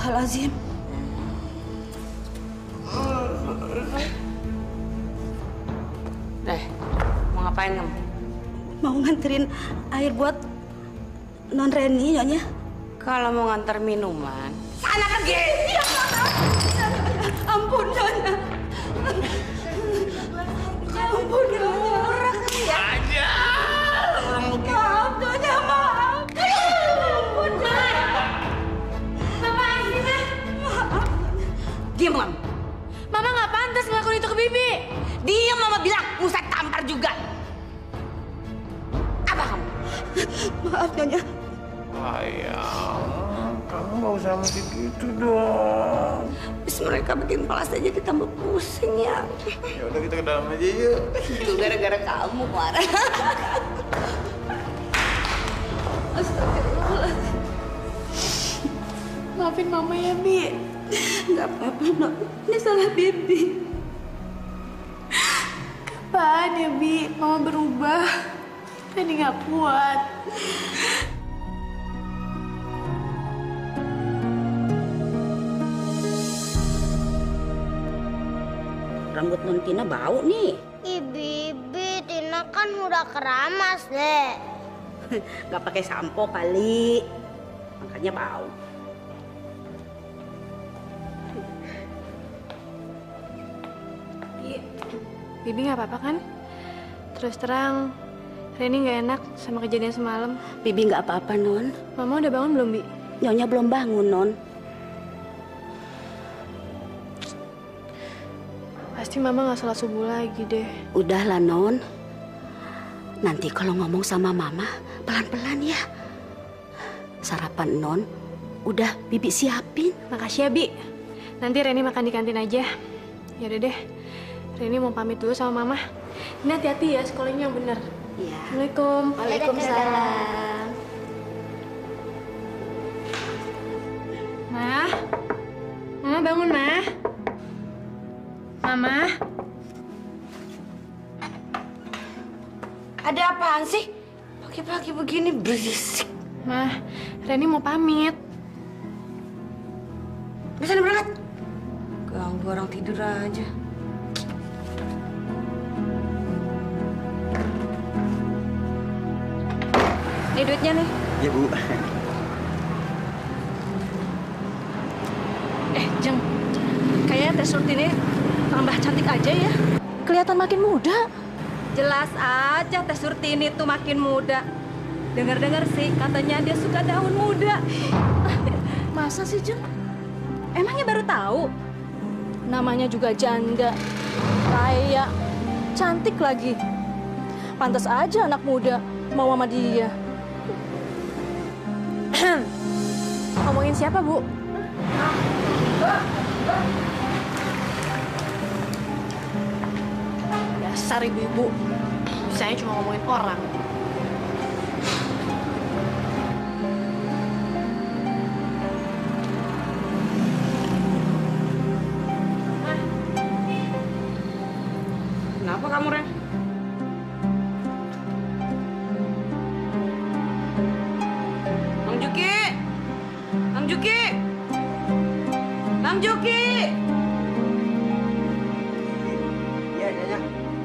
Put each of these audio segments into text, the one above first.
Astagfirullahaladzim. Mau ngapain kamu? Mau nganterin air buat Non Reni, Nyonya. Kalau mau ngantar minuman, sana pergi. Ya, ampun, Nyonya. Ampun, Nyonya. Aja. Maaf, Nyonya, maaf. Ampun, Nyonya. Apaan sih, Ma? Maaf. Diam kamu. Mama nggak pantas ngelakuin itu ke Bibi. Diam, Mama bilang. Musa tampar juga. Apa kamu? Maaf, Nyonya. Ayang, kamu nggak usah mesti gitu dong. Bis mereka bikin kepala saya jadi tambah pusing ya. Ya udah kita ke dalam aja yuk. Itu gara-gara kamu, Marah. Astagfirullahaladzim. Maafin Mama ya, Bi. Nggak apa-apa, Nok. Ini salah Bibi. Kapan ya, Bi? Mama berubah. Tadi nggak kuat. Rambut Non Tina bau nih. Ih, Bibi, Tina kan udah keramas deh. Nggak pakai sampo kali. Makanya bau. Bibi nggak apa-apa kan? Terus terang, Reni nggak enak sama kejadian semalam. Bibi nggak apa-apa, Non. Mama udah bangun belum, Bi? Nyonya belum bangun, Non. Pasti Mama nggak sholat subuh lagi deh. Udahlah, Non. Nanti kalau ngomong sama Mama, pelan-pelan ya. Sarapan Non, udah Bibi siapin. Makasih ya, Bi. Nanti Reni makan di kantin aja. Yaudah deh, Reni mau pamit dulu sama Mama. Ini hati-hati ya, sekolahnya yang bener. Iya. Assalamualaikum. Waalaikumsalam. Ma, Mama bangun, Ma. Mama. Ada apaan sih? Pagi-pagi begini berisik. Ma, Reni mau pamit. Bisa berangkat. Ganggu orang tidur aja. Ini duitnya nih. Iya, Bu. Jeng, kayaknya Teh Surti ini tambah cantik aja ya. Kelihatan makin muda. Jelas aja Teh Surti ini tuh makin muda. Dengar-dengar sih katanya dia suka daun muda. Masa sih, Jeng? Emangnya baru tahu? Namanya juga janda. Kaya, cantik lagi. Pantas aja anak muda mau sama dia. Ngomongin siapa, Bu? Dasar ibu-ibu. Bisanya cuma ngomongin orang. Kenapa kamu, Ren? Bang Juki! Bang Juki! Bang Juki! Iya, Nyonya.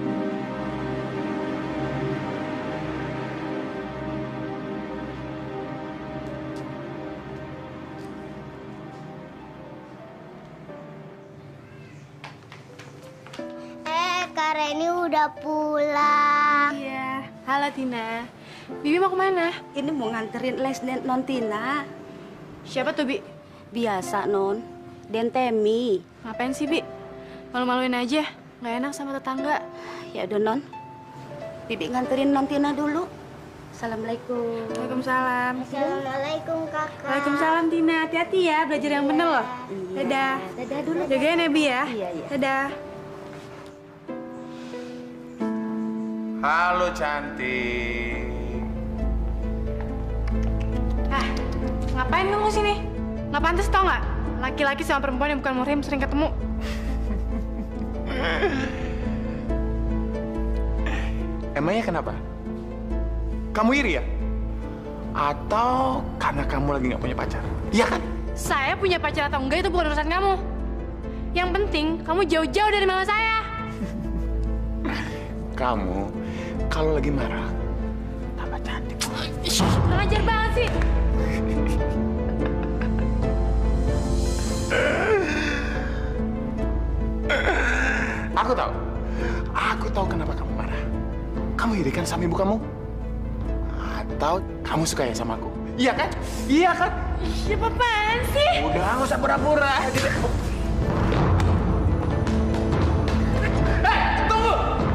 Kak Reni udah pulang. Iya. Halo, Tina. Bibi mau kemana? Ini mau nganterin les Non Tina. Siapa tuh, Bi? Biasa, Non. Dentemi. Ngapain sih, Bi? Malu-maluin aja. Nggak enak sama tetangga. Ya udah, Non. Bibi nganterin Non Tina dulu. Assalamualaikum. Waalaikumsalam. Assalamualaikum, Kakak. Waalaikumsalam, Tina. Hati-hati ya, belajar yang bener loh. Dadah. Dadah dulu. Jagain ya, Bi ya. Iya, iya. Dadah. Halo cantik. Ngapain nunggu sini? Nggak pantas tau nggak? Laki-laki sama perempuan yang bukan muhrim sering ketemu. Emangnya kenapa? Kamu iri ya? Atau karena kamu lagi nggak punya pacar? Iya kan? Saya punya pacar atau enggak itu bukan urusan kamu. Yang penting kamu jauh-jauh dari mama saya. Kamu kalau lagi marah tambah cantik. Kurang ajar banget sih. Aku tahu kenapa kamu marah. Kamu iri kan sama ibu kamu? Atau kamu suka ya sama aku? Iya kan? Iya kan? Siapa apaan sih? Udah, nggak usah pura-pura. Tunggu!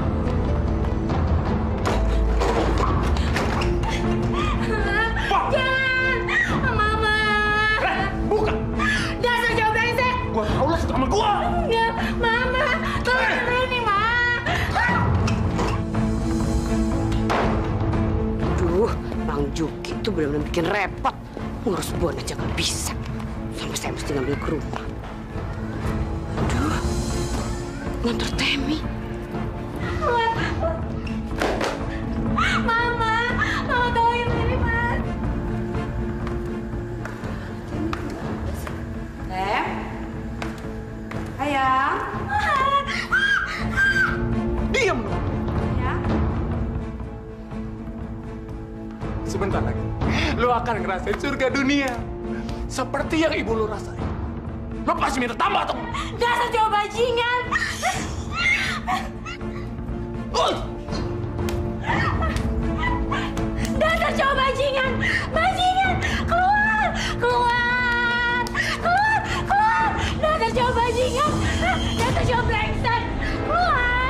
Jangan! Mama! Buka! Dasar jauh brengsek! Gua tahu lah sama gua! Enggak, Mama! Tolong ini, Ma! Aduh, Bang Juki tuh benar-benar bikin repot. Ngurus Bon aja nggak bisa. Sampai saya mesti ngambil ke rumah. Aduh, motor Temi. Mama tolongin ini, Mas. Tem, ayang. Diam lu! Ya. Sebentar lagi, lu akan ngerasain surga dunia. Seperti yang ibu lu rasain. Lu pasti minta tambah atau enggak? Dasar jauh bajingan! Dasar jauh bajingan! Bajingan! Keluar! Keluar! Keluar! Keluar! Dasar jauh bajingan! Dasar jauh brengsek! Keluar!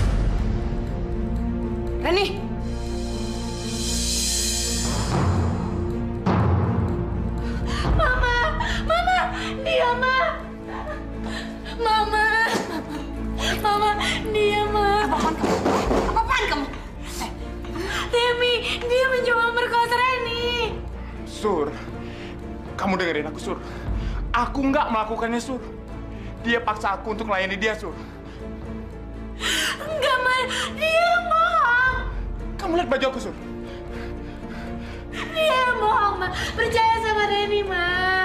Reni, Mama! Mama! Dia, Ma! Mama! Mama! Dia, Ma! apaan kamu? Temi! Dia mencoba merkosa Reni! Sur, kamu dengerin aku, Sur. Aku nggak melakukannya, Sur. Dia paksa aku untuk melayani dia, Sur. Enggak, Ma! Dia yang bohong! Kamu lihat baju aku, Sur. Dia yang bohong, Ma! Percaya sama Reni, Ma!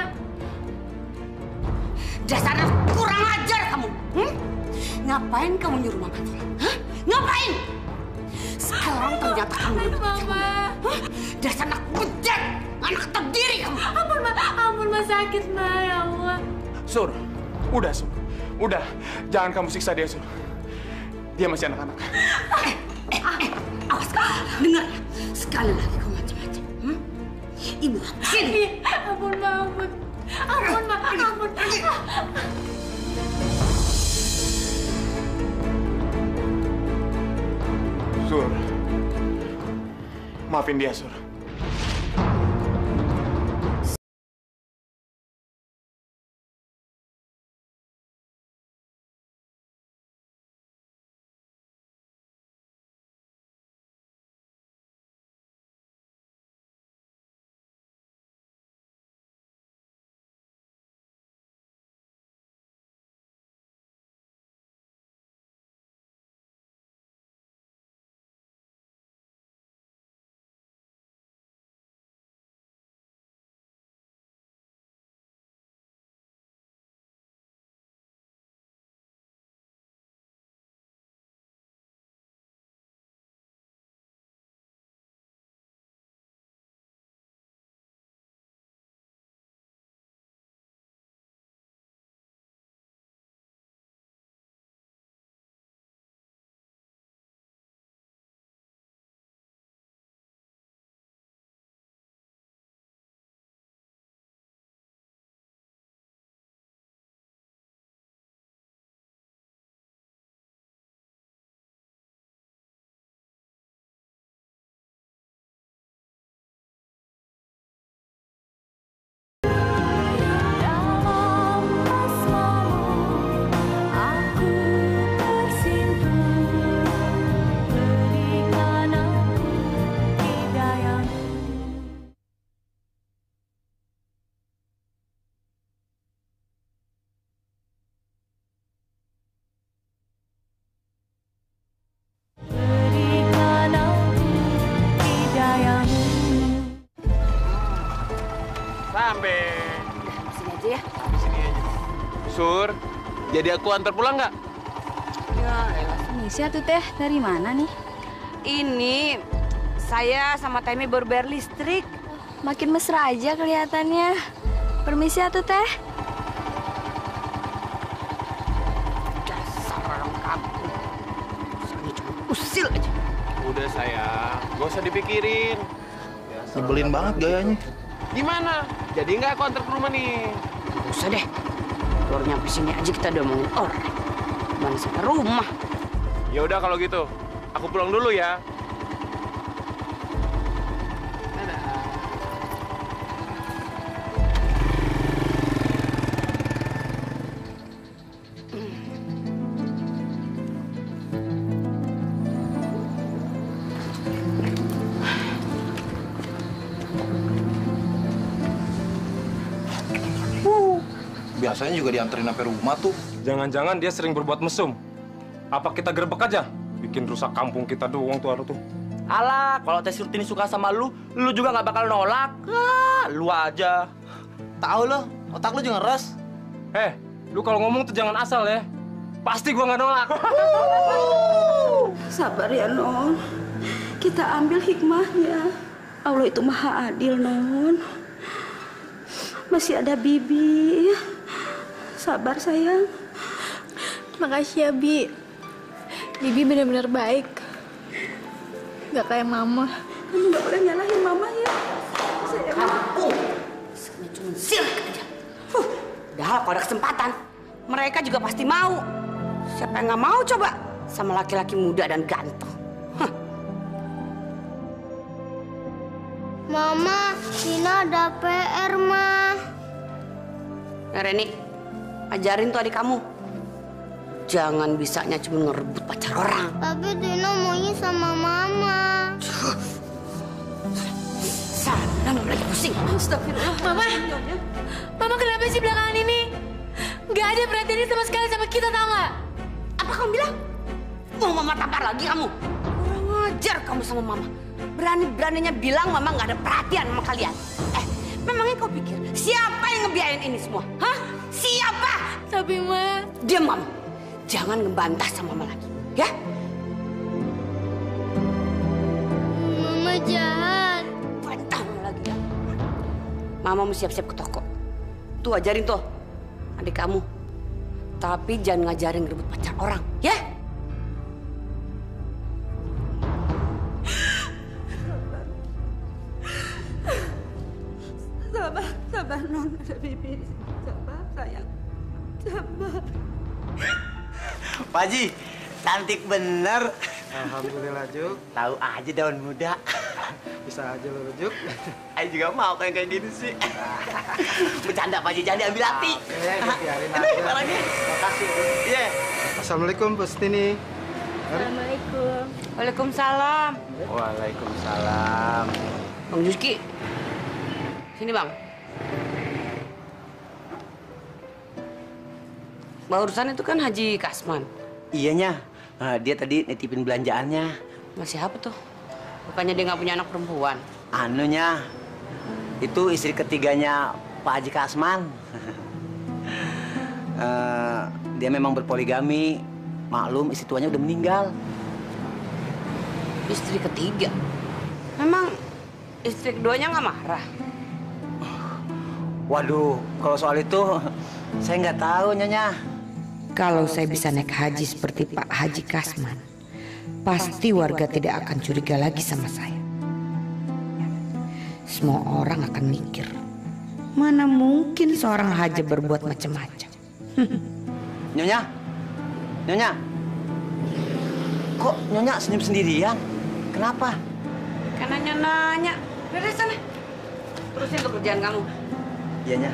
Dasar kurang ajar kamu. Ngapain kamu nyuruh Mama pulang? Hah? Ngapain? Sekarang ternyata kamu Aduh, udah Mama. Hah? Dasar anak bejat, anak terdiri kamu. Ampun, Ma, sakit, Ma, ya Allah. Sur, udah, Sur. Udah, jangan kamu siksa dia, Sur. Dia masih anak-anak. Awas kamu, dengar ya. Sekali lagi kamu macam-macam. Ibu, sini. Ampun, Ma, ampun. Ampun, Ma, ampun. Sur, maafin dia, Sur. Sini aja ya. Sini aja. Sur, jadi aku antar pulang nggak? Ya, elah. Permisi atuh teh, dari mana nih? Ini saya sama Temi baru bayar listrik. Makin mesra aja kelihatannya. Permisi atuh teh. Dasar orang kampung. Usahanya cuma usil aja. Udah sayang, gak usah dipikirin. Nyebelin banget gayanya. Gimana? Jadi nggak aku antar ke rumah nih? Gak usah deh. Baru nyampe sini aja kita udah ngomongin orang. Mana sampai rumah. Ya udah kalau gitu, aku pulang dulu ya. Biasanya juga dianterin sampai rumah tuh. Jangan-jangan dia sering berbuat mesum. Apa kita gerbek aja? Bikin rusak kampung kita doang tuh Aru tuh. Alah, kalau Teh Surtini suka sama lu juga nggak bakal nolak. Lu aja. Tahu lo, otak lu juga ngeres. Lu kalau ngomong tuh jangan asal ya. Pasti gua nggak nolak. Sabar ya, Non. Kita ambil hikmahnya. Allah itu maha adil, Non. Masih ada Bibi. Sabar, sayang. Makasih ya, Bi. Bibi benar-benar baik. Gak kayak Mama. Kamu gak boleh nyalahin Mama ya. Sayang. Usahanya cuma sirik aja. Udah, kalau ada kesempatan, mereka juga pasti mau. Siapa yang nggak mau coba sama laki-laki muda dan ganteng? Mama, Tina ada PR, Ma. Reni, ajarin tuh adik kamu. Jangan bisanya cuma ngerebut pacar orang. Tapi Tina maunya sama Mama. Sana, lagi pusing. Astagfirullah. Mama kenapa sih belakangan ini? Gak ada perhatiannya sama sekali sama kita, tau gak? Apa kamu bilang? Mau Mama tampar lagi kamu? Kurang ajar kamu sama Mama. Berani-beraninya bilang Mama nggak ada perhatian sama kalian. Memangnya kau pikir siapa yang ngebiayain ini semua? Hah? Siapa? Tapi, Ma... Diam, Mama. Jangan ngebantah sama Mama lagi, ya? Mama jahat. Bantah Mama lagi ya. Mama mau siap-siap ke toko. Tuh ajarin tuh adik kamu. Tapi jangan ngajarin ngerebut pacar orang, ya? Sabar, Non. Ada Bibi. Sabar, sayang. Sabar. Pak Haji, cantik bener. Alhamdulillah, Juk. Tahu aja daun muda. Bisa aja lo, Juk. Ayo juga mau kayak gini sih. Bercanda Pak Haji, jangan diambil hati. Biarin aja. Makasih. Iya. Assalamualaikum, Bu Sutini. Assalamualaikum. Waalaikumsalam. Waalaikumsalam. Bang Juski. Sini, Bang. Barusan itu kan Haji Kasman. Iyanya, dia tadi nitipin belanjaannya. Masih apa tuh? Bukannya dia nggak punya anak perempuan? Anunya, itu istri ketiganya Pak Haji Kasman. Dia memang berpoligami. Maklum, istri tuanya udah meninggal. Istri ketiga? Memang istri keduanya nggak marah? Waduh, kalau soal itu saya nggak tahu, Nyonya. Kalau saya bisa naik haji seperti Pak Haji Kasman, pasti warga tidak akan curiga lagi sama saya. Semua orang akan mikir, mana mungkin seorang haji berbuat macam-macam. Nyonya, Nyonya, kok Nyonya senyum sendirian? Kenapa? Karena nanya, beres sana. Terusin pekerjaan kamu. Iya, Nya.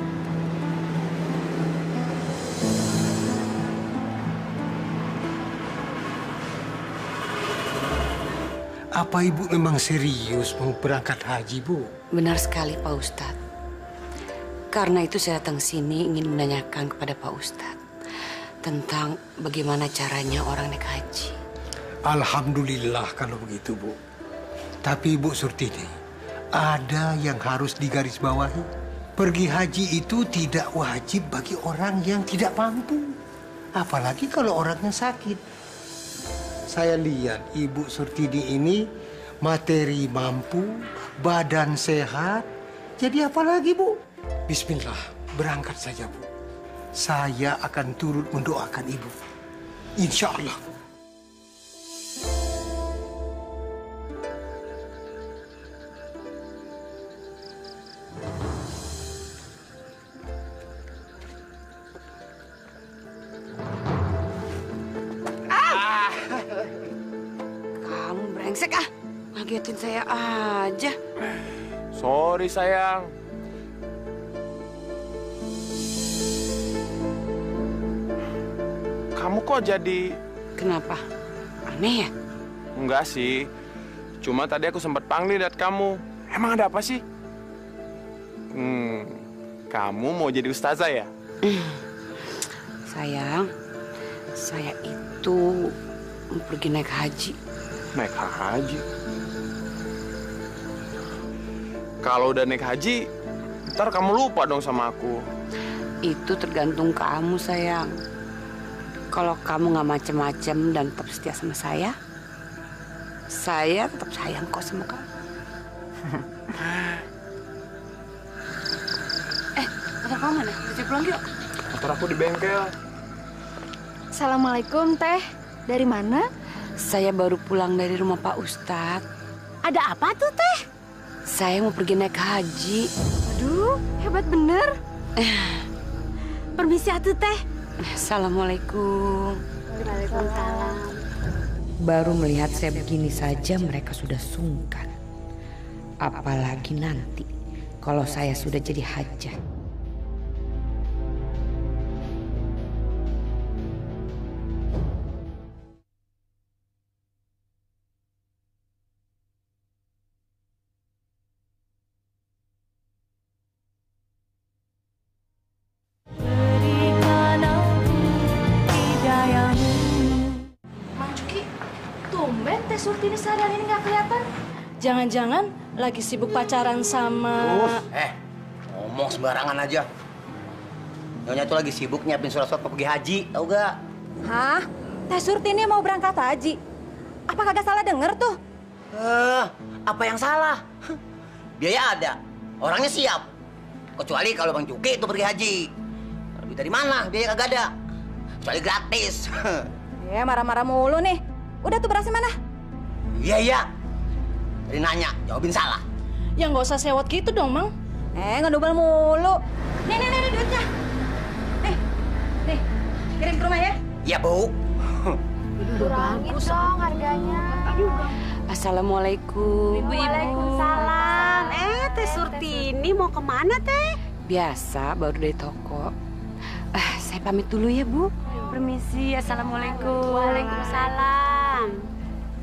Apa Ibu memang serius mau berangkat haji, Bu? Benar sekali, Pak Ustadz. Karena itu saya datang sini ingin menanyakan kepada Pak Ustadz tentang bagaimana caranya orang naik haji. Alhamdulillah kalau begitu, Bu. Tapi Ibu Surtini, ada yang harus digarisbawahi. Pergi haji itu tidak wajib bagi orang yang tidak mampu. Apalagi kalau orangnya sakit. Saya lihat Ibu Surtini ini materi mampu, badan sehat. Jadi apalagi, Bu? Bismillah, berangkat saja, Bu. Saya akan turut mendoakan Ibu. Insya Allah. Kamu brengsek ah. Ngagetin saya aja. Sorry sayang. Kamu kok jadi... Kenapa? Aneh ya? Enggak sih. Cuma tadi aku sempat panggil lihat kamu. Emang ada apa sih? Kamu mau jadi ustazah ya? Sayang, saya itu mau pergi naik haji. Naik haji? Kalau udah naik haji, ntar kamu lupa dong sama aku. Itu tergantung kamu, sayang. Kalau kamu nggak macem-macem dan tetap setia sama saya tetap sayang kok sama kamu. Motor kamu mana? Kita pulang yuk. Motor aku di bengkel. Assalamualaikum, Teh. Dari mana? Saya baru pulang dari rumah Pak Ustadz. Ada apa tuh, Teh? Saya mau pergi naik haji. Aduh, hebat bener. Permisi atuh, Teh. Assalamualaikum. Waalaikumsalam. Baru melihat saya begini saja mereka sudah sungkan. Apalagi nanti kalau saya sudah jadi hajah. Surtini seharian ini nggak kelihatan. Jangan-jangan lagi sibuk pacaran sama... Ngomong sembarangan aja. Nyonya tuh lagi sibuk nyiapin surat-surat mau pergi haji, tau gak? Hah? Teh Surtini mau berangkat haji? Apa kagak salah denger tuh? Apa yang salah? Biaya ada, orangnya siap. Kecuali kalau Bang Juki itu pergi haji. Lebih dari mana? Biaya kagak ada. Kecuali gratis. Ya, marah-marah mulu nih. Udah tuh berasnya mana? Iya. Tadi nanya, jawabin salah. Ya nggak usah sewot gitu dong, Mang. Ngedobel mulu. Nih, duitnya. Nih, kirim ke rumah ya. Iya, Bu. Udah bagus dong harganya. Assalamualaikum. Waalaikumsalam. Teh Surtini mau kemana, Teh? Biasa, baru dari toko. Saya pamit dulu ya, Bu. Permisi, Assalamualaikum. Waalaikumsalam.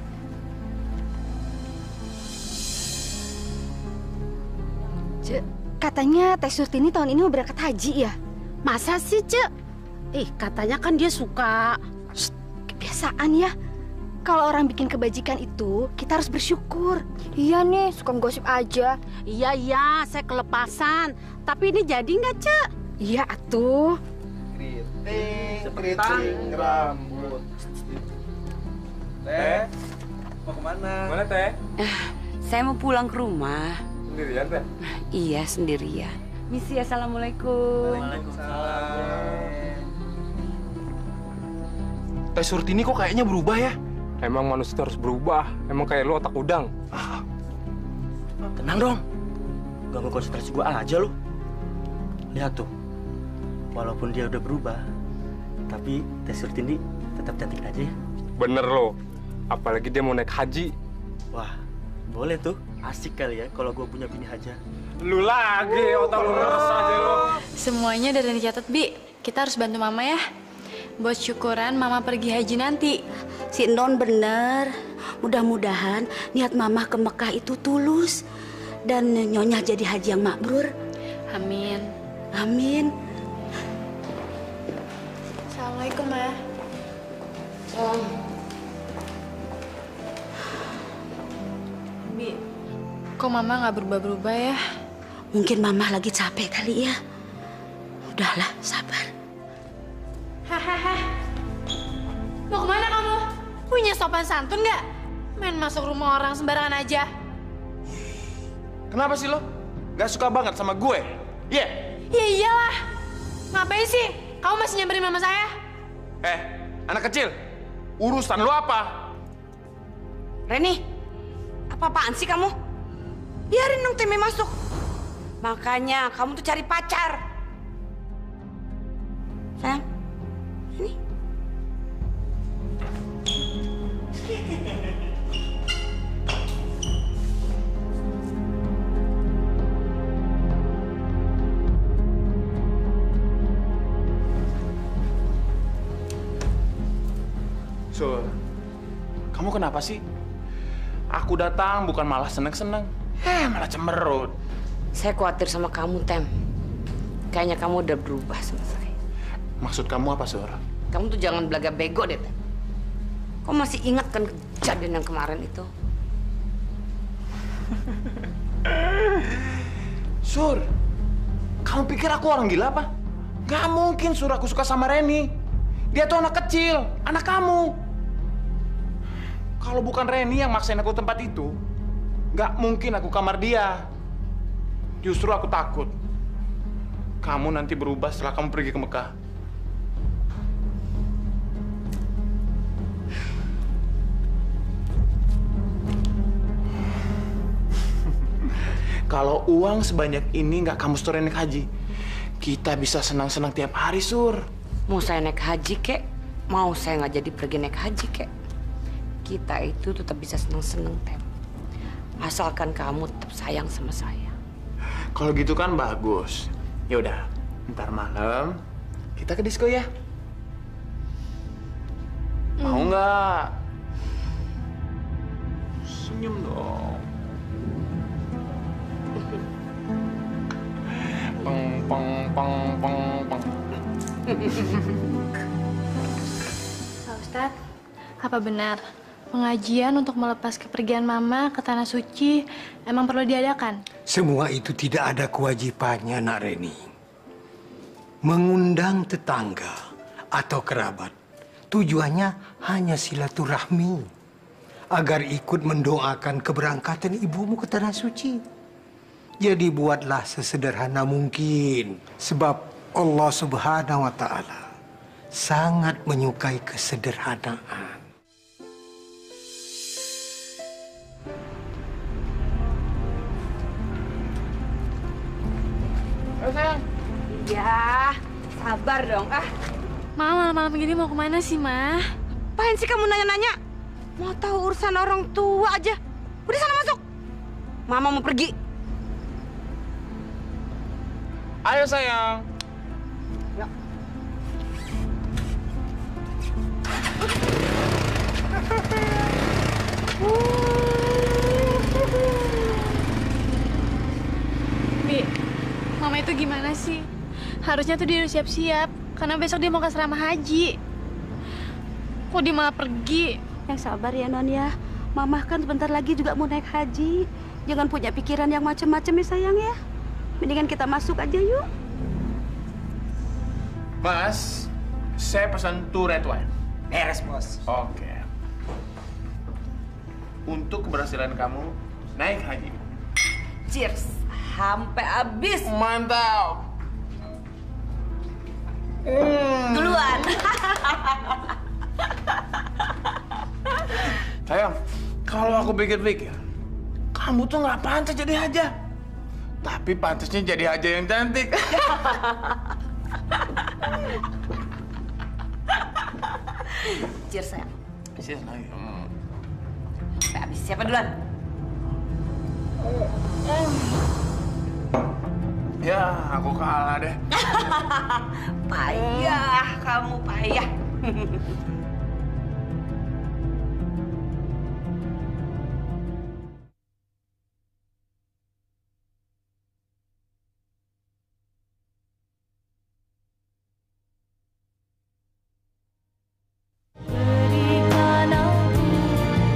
Cek, katanya Teh Surtini tahun ini mau berangkat haji ya? Masa sih, Cek? Katanya kan dia suka. Kebiasaan ya. Kalau orang bikin kebajikan itu, kita harus bersyukur. Iya nih, suka gosip aja. Iya, saya kelepasan. Tapi ini jadi nggak, Cek? Iya, atuh. Keriting rambut. Teh, mau kemana? Mana, Teh? Saya mau pulang ke rumah. Sendirian, Teh? Iya, sendirian. Misi, Assalamualaikum. Teh Surtini kok kayaknya berubah ya? Emang manusia harus berubah. Emang kayak lu otak udang. Tenang dong. Ganggu konsentrasi gua aja lu. Lihat tuh. Walaupun dia udah berubah, tapi Teh Surtini tetap cantik aja ya. Bener lo. Apalagi dia mau naik haji. Wah, boleh tuh. Asik kali ya kalau gua punya bini hajah. Lu lagi, otak lu ngeres aja lo. Semuanya udah dicatat, Bi. Kita harus bantu Mama ya. Buat syukuran Mama pergi haji nanti. Si Non bener. Mudah-mudahan niat Mama ke Mekah itu tulus. Dan Nyonya jadi haji yang mabrur. Amin. Amin. Assalamualaikum, Ma. Bi, kok Mama nggak berubah-berubah ya? Mungkin Mama lagi capek kali ya. Udahlah, sabar. Hahaha. Mau kemana kamu? Punya sopan santun nggak? Main masuk rumah orang sembarangan aja. Kenapa sih lo? Gak suka banget sama gue? Iya? Ya iyalah. Ngapain sih? Kamu masih nyamperin mama saya? Anak kecil. Urusan lo apa? Reni, apa-apaan sih kamu? Biarin dong Temi masuk. Makanya kamu tuh cari pacar. Sayang, ini. Sur, kamu kenapa sih? Aku datang bukan malah seneng-seneng. Malah cemberut. Saya khawatir sama kamu, Tem. Kayaknya kamu udah berubah sama saya. Maksud kamu apa, Sur? Kamu tuh jangan belaga bego deh, Tem. Kamu masih ingat kan kejadian yang kemarin itu? Sur, kamu pikir aku orang gila apa? Gak mungkin, Sur, aku suka sama Reni. Dia tuh anak kecil, anak kamu. Kalau bukan Reni yang maksain aku tempat itu, gak mungkin aku kamar dia. Justru aku takut kamu nanti berubah setelah kamu pergi ke Mekah. Kalau uang sebanyak ini nggak kamu setorin naik haji, kita bisa senang-senang tiap hari, Sur. Mau saya naik haji, kek? Mau saya nggak jadi pergi naik haji, kek? Kita itu tetap bisa senang-senang, Tem. Asalkan kamu tetap sayang sama saya. Kalau gitu kan bagus. Ya udah, ntar malam kita ke disko ya. Mau nggak? Senyum dong. Peng peng peng peng peng. Pak Ustadz, apa benar pengajian untuk melepas kepergian Mama ke Tanah Suci emang perlu diadakan? Semua itu tidak ada kewajibannya, Nak Reni. Mengundang tetangga atau kerabat, tujuannya hanya silaturahmi. Agar ikut mendoakan keberangkatan ibumu ke Tanah Suci. Jadi buatlah sesederhana mungkin. Sebab Allah Subhanahu wa Ta'ala sangat menyukai kesederhanaan. Sayang. Ya, sabar dong. Ma, malam-malam gini mau kemana sih, Ma? Apain sih kamu nanya-nanya? Mau tahu urusan orang tua aja. Udah sana masuk. Mama mau pergi. Ayo sayang. Ya. Bi, Mama itu gimana sih? Harusnya tuh dia udah siap-siap, karena besok dia mau ke asrama haji. Kok dia malah pergi? Yang sabar ya, Non ya. Mama kan sebentar lagi juga mau naik haji. Jangan punya pikiran yang macam-macam ya, sayang ya. Mendingan kita masuk aja yuk. Mas, saya pesan 2 red wine. Beres, Bos. Oke. Untuk keberhasilan kamu naik haji. Cheers. Sampai habis. Mantap. Duluan. Sayang, kalau aku pikir-pikir, kamu tuh nggak pantas jadi haja. Tapi pantasnya jadi haja yang cantik. Cheers, sayang. Cheers lagi. Sampai habis. Siapa duluan? Ya, aku kalah deh. Payah, kamu payah.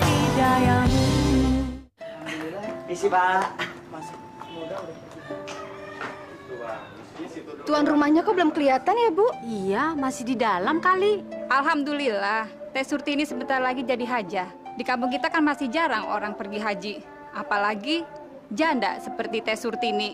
Misi, Pak. Mas, semoga udah pergi. tuan rumahnya kok belum kelihatan ya, Bu? Iya, masih di dalam kali. Alhamdulillah, Teh Surti ini sebentar lagi jadi hajah. Di kampung kita kan masih jarang orang pergi haji. Apalagi janda seperti Teh Surtini.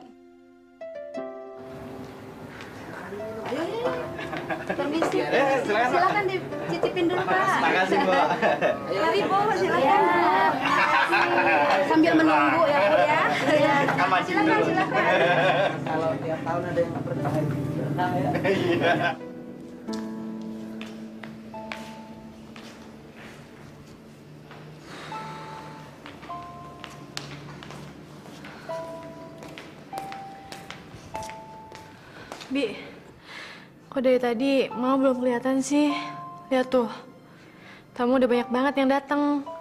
Permisi. Silakan dicicipin dulu, Pak. Makasih, Bu. Mari, Bu, silakan. Sambil menunggu ya, Bu ya. Silakan. Kalau tiap tahun ada yang berkah ya. Iya. Bi, kok dari tadi Mama belum kelihatan sih? Lihat tuh, tamu udah banyak banget yang datang.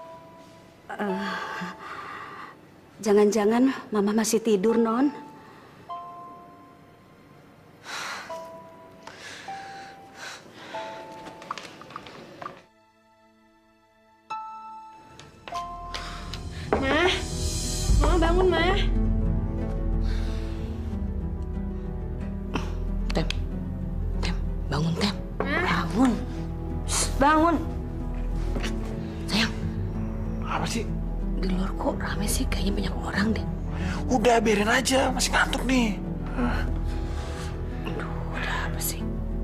Jangan-jangan Mama masih tidur, Non. Mama bangun, Ma. Bangun, Tem. Bangun. Bangun. Sayang. Apa sih? Di luar kok rame sih? Kayaknya banyak orang deh. Udah, biarin aja. Masih ngantuk nih. Aduh, ada apa sih?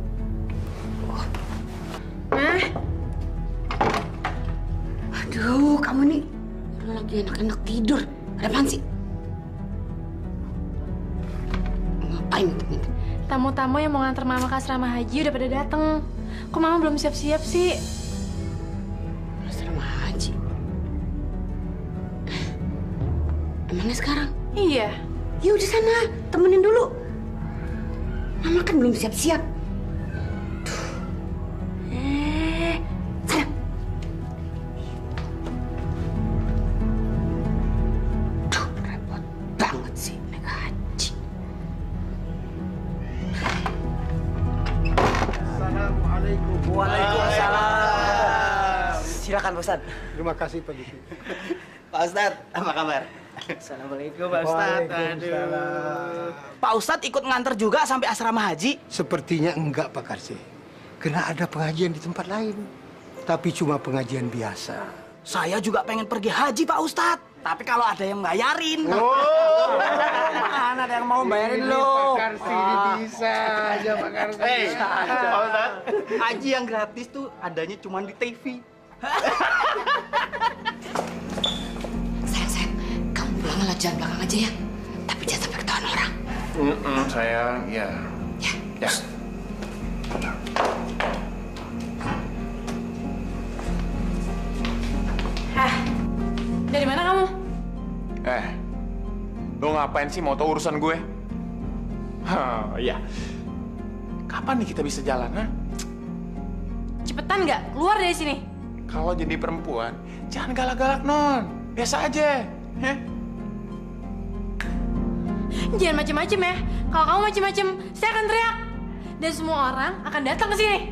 Aduh, kamu nih lagi enak-enak tidur. Ada apaan sih? Ngapain gitu? Tamu-tamu yang mau nganter Mama ke asrama haji udah pada dateng. Kok Mama belum siap-siap sih? Asrama haji? Emangnya sekarang? Iya. Ya udah sana, temenin dulu. Mama kan belum siap-siap. Sana. Duh, repot banget sih naik haji. Assalamualaikum. Waalaikumsalam. Silakan, Pak Ustadz. Terima kasih, Pak Diki. Pak Ustadz, apa kabar? Assalamualaikum, Pak Ustadz. Waalaikumsalam. Pak Ustadz ikut nganter juga sampai asrama haji? Sepertinya enggak, Pak Karsi. Karena ada pengajian di tempat lain. Tapi cuma pengajian biasa. Saya juga pengen pergi haji, Pak Ustadz. Tapi kalau ada yang bayarin. Mana ada yang mau bayarin lo? Pak Karsi ini bisa aja, Pak Karsi. Pak Ustadz, haji yang gratis tuh adanya cuma di TV. Sayang, kamu pulang lewat jalan belakang aja ya. Tapi jangan sampai ketahuan orang. Sayang, ya. Ya. Dari mana kamu? Lo ngapain sih mau tahu urusan gue? Iya. Kapan nih kita bisa jalan, ha? Cepetan nggak? Keluar dari sini. Kalau jadi perempuan, jangan galak-galak, Non. Biasa aja. Jangan macem-macem ya. Kalau kamu macem-macem, saya akan teriak. Dan semua orang akan datang ke sini.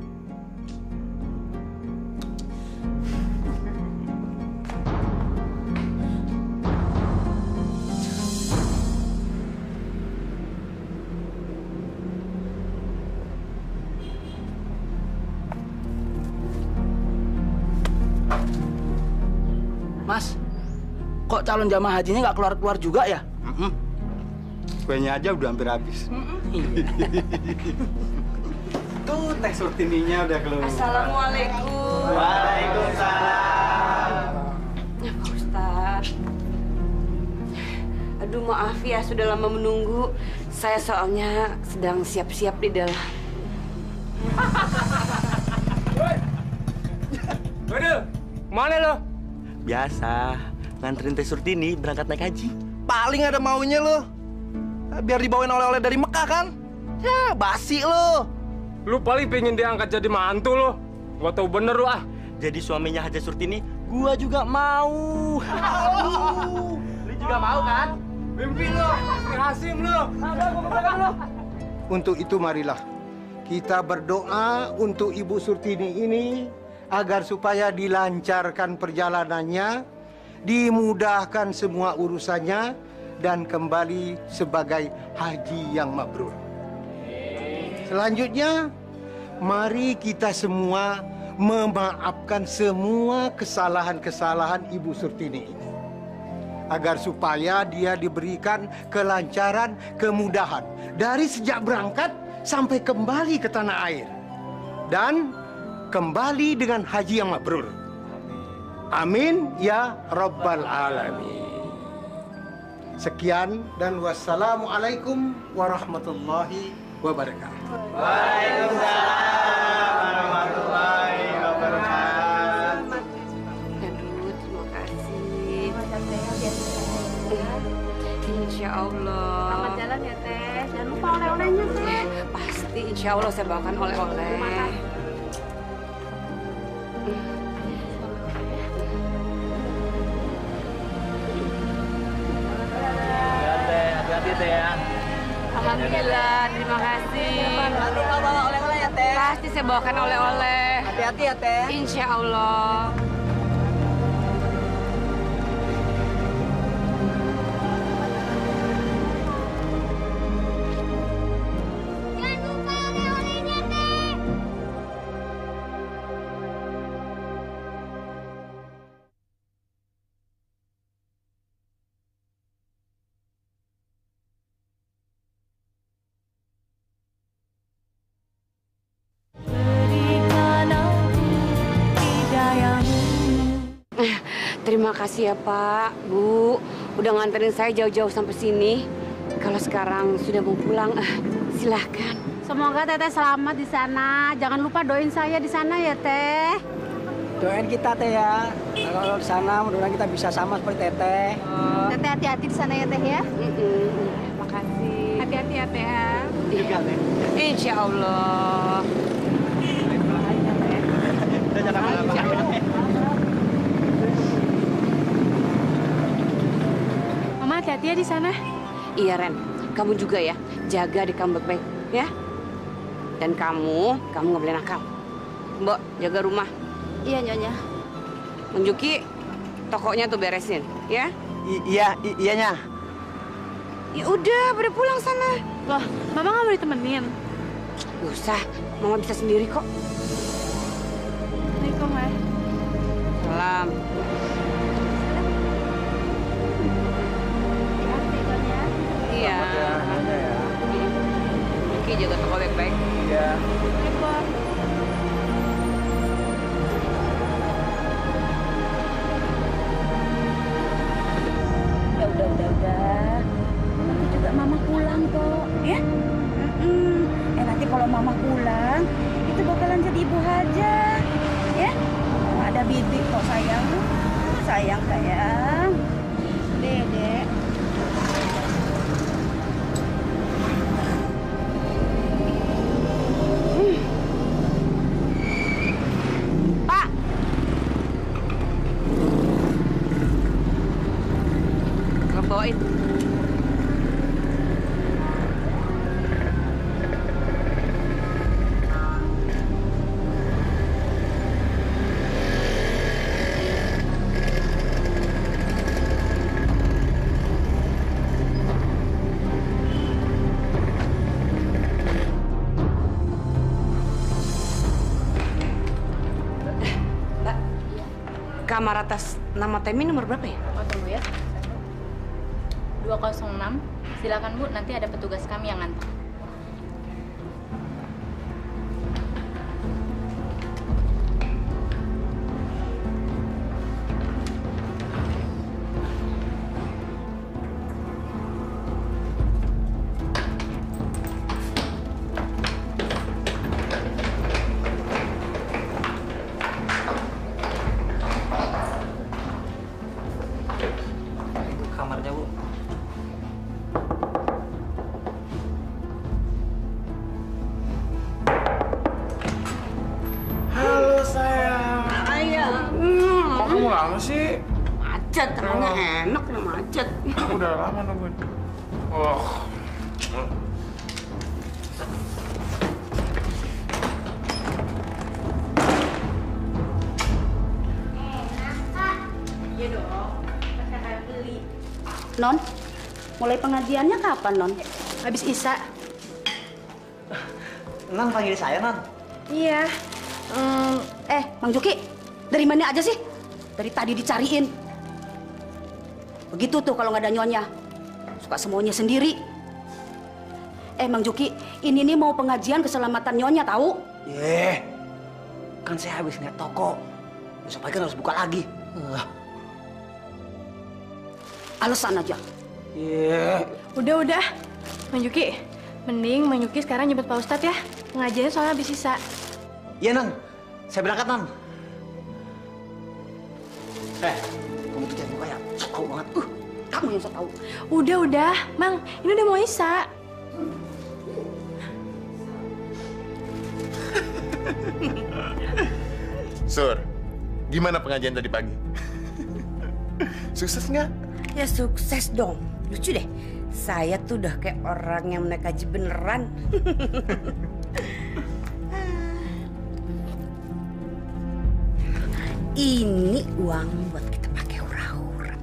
Mas, kok calon jamaah hajinya nggak keluar-keluar juga ya? Kuenya aja udah hampir habis. Tuh, Teh Surtininya udah keluar. Assalamualaikum. Waalaikumsalam. Ya, Pak Ustadz. Aduh, maaf ya sudah lama menunggu. Saya soalnya sedang siap-siap di dalam. Waduh, mana lo? Biasa, nganterin Teh Surtini berangkat naik haji. Paling ada maunya lo. Biar dibawain oleh-oleh dari Mekah kan? Ya, basi lo. Lu paling pengen diangkat jadi mantu lo. Gak tau bener lu ah. Jadi suaminya Haja Surtini, gua juga mau. Lu juga mau kan? Mimpi lo, Hasim lo. Untuk itu marilah kita berdoa untuk Ibu Surtini ini agar supaya dilancarkan perjalanannya, dimudahkan semua urusannya, dan kembali sebagai haji yang mabrur. Selanjutnya, mari kita semua memaafkan semua kesalahan-kesalahan Ibu Surtini ini. Agar supaya dia diberikan kelancaran, kemudahan. Dari sejak berangkat sampai kembali ke tanah air. Dan kembali dengan haji yang mabrur. Amin ya Rabbal Alamin. Sekian dan wassalamualaikum warahmatullahi wabarakatuh. Waalaikumsalam warahmatullahi wabarakatuh. Aduh, terima kasih. Insya Allah. Selamat jalan ya Teh. Jangan lupa oleh-olehnya Teh. Pasti insya Allah saya bawakan oleh-oleh. Hati-hati Teh ya. Alhamdulillah, terima kasih. Jangan lupa bawa oleh-oleh ya Teh. Pasti saya bawakan oleh-oleh. Hati-hati ya Teh. Insya Allah. Terima kasih ya Pak, Bu. Udah nganterin saya jauh-jauh sampai sini. Kalau sekarang sudah mau pulang, silahkan. Semoga Teteh selamat di sana. Jangan lupa doain saya di sana ya Teh. Doain kita Teh ya. Kalau di sana mudah-mudahan kita bisa sama seperti Teteh. Teteh hati-hati di sana ya Teh ya. Makasih. Hati-hati ya Teh. Juga Teh. Insya Allah. Mama hati-hati ya di sana. Iya Ren, kamu juga ya. Jaga adik kamu baik-baik ya. Dan kamu nggak boleh nakal. Mbok, jaga rumah. Iya Nyonya. Menjuki, tokonya tuh beresin ya. Iyanya. Ya udah, pada pulang sana. Loh, Mama nggak mau ditemenin? Gak usah, Mama bisa sendiri kok. Assalamualaikum, Ma. Salam. Iya. Oke, jaga toko baik-baik. Iya. Udah. Nanti juga Mama pulang kok, ya? Nanti kalau Mama pulang, itu bakalan jadi ibu hajah, ya? Ada bibi kok sayang. Sayang. Dedek. Pak. Bawain. Mbak, kamar atas nama Temi nomor berapa ya? Oh, tunggu ya. 206. Silakan Bu, nanti ada petugas kami yang ngantar. Kamarnya Bu. Halo sayang. Ayah. Kok kamu lama sih? Macet, emangnya enak ya macet. Udah lama nungguin. Oh. Iya dong. Kakak beli. Non, mulai pengajiannya kapan Non? Habis Isya. Non panggil saya, Non. Iya. Mang Juki, dari mana aja sih? Dari tadi dicariin. Begitu tuh kalau nggak ada nyonya. Suka semuanya sendiri. Mang Juki, ini nih mau pengajian keselamatan nyonya tahu? Kan saya habis lihat toko. Besok pagi kan harus buka lagi. Alasan aja. Udah. Mang Juki, mending Mang Juki sekarang jemput Pak Ustadz ya. Pengajiannya soalnya habis sisa. Iya, Non. Saya berangkat, Non. Kamu tuh jangan buka ya. Sok tahu banget. Kamu yang sok tahu. Udah, Mang. Ini udah mau isa. Sur, gimana pengajian tadi pagi? Sukses nggak? Ya sukses dong. Lucu deh. Saya tuh udah kayak orang yang naik haji beneran. Ini uang buat kita pakai hura-hura.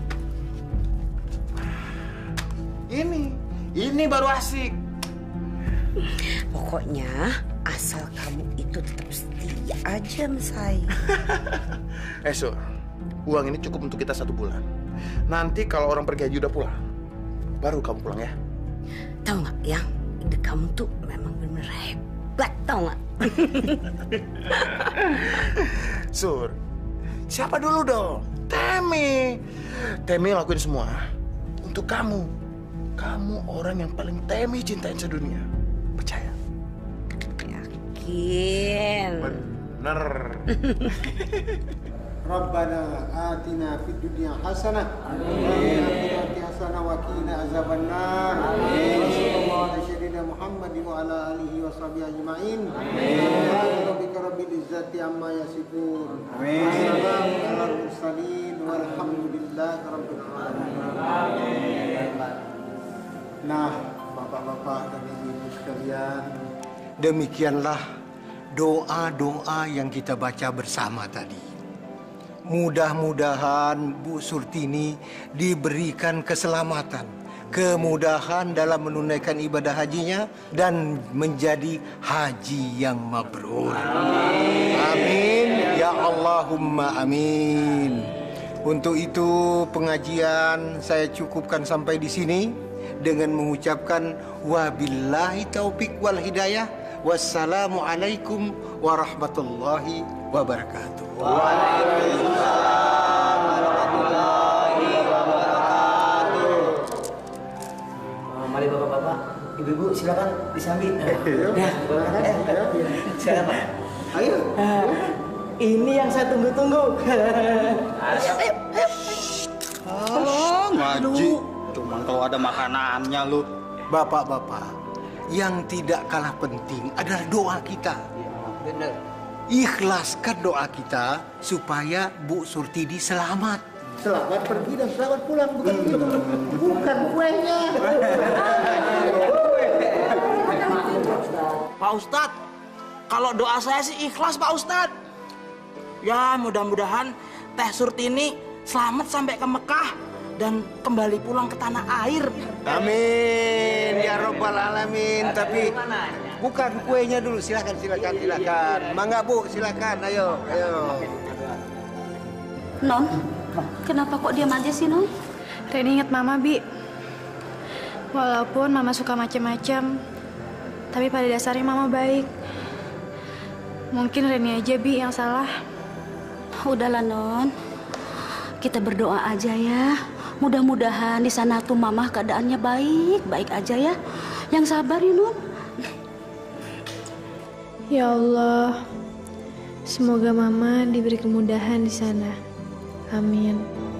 Ini baru asik. Pokoknya asal kamu itu tetap setia aja sama saya. Sur, uang ini cukup untuk kita 1 bulan. Nanti kalau orang pergi haji udah pulang, baru kamu pulang ya. Tahu nggak, yang ide kamu tuh memang bener hebat, tahu nggak? Sur, siapa dulu dong? Temi lakuin semua untuk kamu. Kamu orang yang paling Temi cintain sedunia. Percaya? Yakin. Bener. Rabbana atina fid dunya hasanah wa fil akhirati hasanah wa qina azabannar. Sallallahu alaihi sayyidina Muhammadin wa ala alihi wa sahbihi ajma'in. Subhana rabbika rabbil izzati amma yasifun. Wassalamu ala mursalin walhamdulillahi rabbil alamin. Nah, bapak-bapak dan ibu-ibu sekalian, demikianlah doa-doa yang kita baca bersama tadi. Mudah-mudahan Bu Surtini diberikan keselamatan, kemudahan dalam menunaikan ibadah hajinya dan menjadi haji yang mabrur. Amin. Ya Allahumma amin. Untuk itu pengajian saya cukupkan sampai di sini dengan mengucapkan wabillahi taufik wal hidayah. Wassalamualaikum warahmatullahi wabarakatuh. Waalaikumsalam warahmatullahi wabarakatuh. Mari bapak-bapak, ibu-ibu silakan disambi. Ya, silakan Pak. Ayo. Ini yang saya tunggu-tunggu. Oh, ngaji. Cuman kalau ada makanannya lu. Bapak-bapak, yang tidak kalah penting adalah doa kita. Benar. Ikhlaskan doa kita supaya Bu Surtini selamat. Selamat pergi dan selamat pulang, bukan itu. Bukan kuenya. Pak Ustadz, kalau doa saya sih ikhlas Pak Ustadz. Ya mudah-mudahan Teh Surtini selamat sampai ke Mekah dan kembali pulang ke tanah air. Amin ya Rabbal Alamin. Tapi bukan kuenya dulu, silakan. Mangga Bu, silakan. Ayo. Non, kenapa kok diam aja sih, Non? Reni inget Mama, Bi. Walaupun Mama suka macem-macem, tapi pada dasarnya Mama baik. Mungkin Reni aja, Bi, yang salah. Udahlah, Non. Kita berdoa aja ya. Mudah-mudahan di sana tuh Mama keadaannya baik-baik aja ya. Yang sabar ya, Non. Ya Allah, semoga Mama diberi kemudahan di sana. Amin.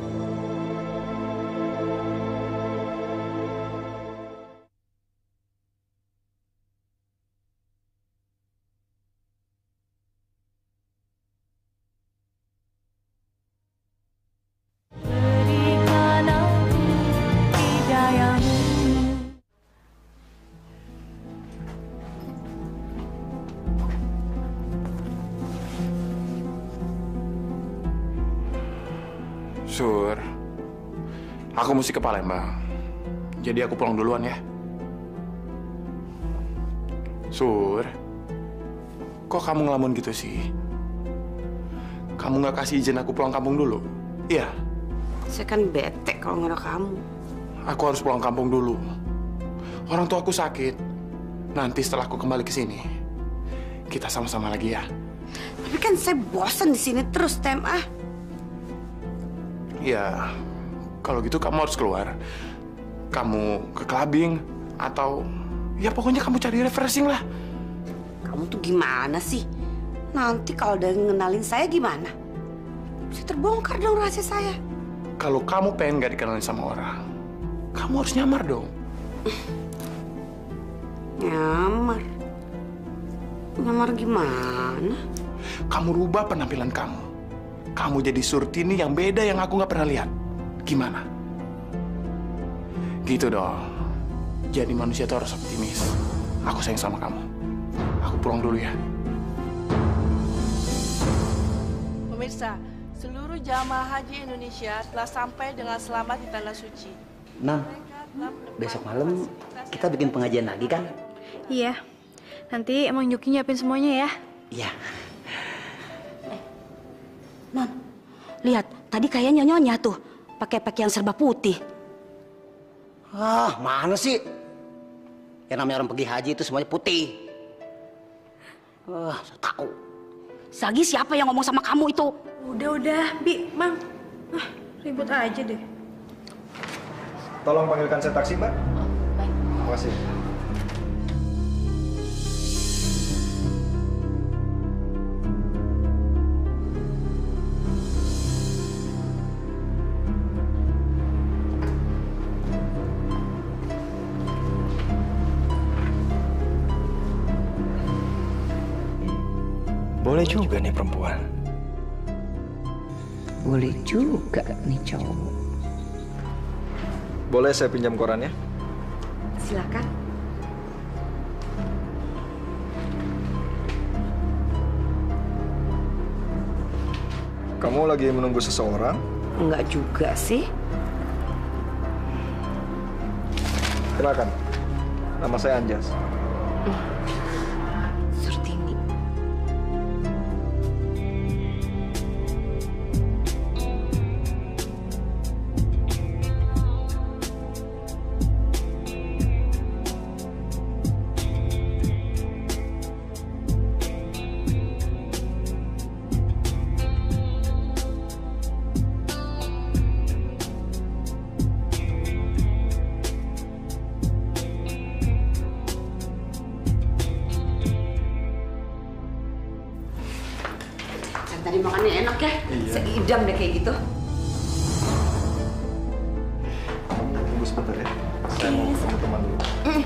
Sur, aku mesti ke Palembang. Jadi aku pulang duluan ya. Sur, kok kamu ngelamun gitu sih? Kamu nggak kasih izin aku pulang kampung dulu? Iya. Saya kan bete kalau nggak ada kamu. Aku harus pulang kampung dulu. Orang tua aku sakit. Nanti setelah aku kembali ke sini, kita sama-sama lagi ya. Tapi kan saya bosan di sini terus, Tem. Ya, kalau gitu kamu harus keluar. Kamu ke clubbing atau ya pokoknya kamu cari refreshing lah. Kamu tuh gimana sih? Nanti kalau udah ngenalin saya gimana? Bisa terbongkar dong rahasia saya. Kalau kamu pengen gak dikenalin sama orang, kamu harus nyamar dong. Nyamar? Nyamar gimana? Kamu rubah penampilan kamu. Kamu jadi Surtini yang beda yang aku nggak pernah lihat. Gimana? Gitu dong. Jadi manusia itu harus optimis. Aku sayang sama kamu. Aku pulang dulu ya. Pemirsa, seluruh jamaah haji Indonesia telah sampai dengan selamat di Tanah Suci. Nan, besok malam kita bikin pengajian lagi kan? Iya. Nanti emang Yuki nyiapin semuanya ya? Iya. Non, lihat tadi kayaknya nyonya tuh pakai pakaian serba putih. Ah, mana sih? Yang namanya orang pergi haji itu semuanya putih. Saya tahu. Sagi siapa yang ngomong sama kamu itu? Udah, Bi, Mang. Ribut aja deh. Tolong panggilkan saya taksi, Mbak. Baik. Terima kasih. Boleh juga nih perempuan. Boleh juga nih cowok. Boleh saya pinjam korannya? Silakan. Kamu lagi menunggu seseorang? Enggak juga sih. Silakan. Nama saya Anjas. Surtini. Tadi makannya enak ya? Iya. Seidam deh kayak gitu. Tunggu sebentar ya. Saya mau ketemu teman dulu.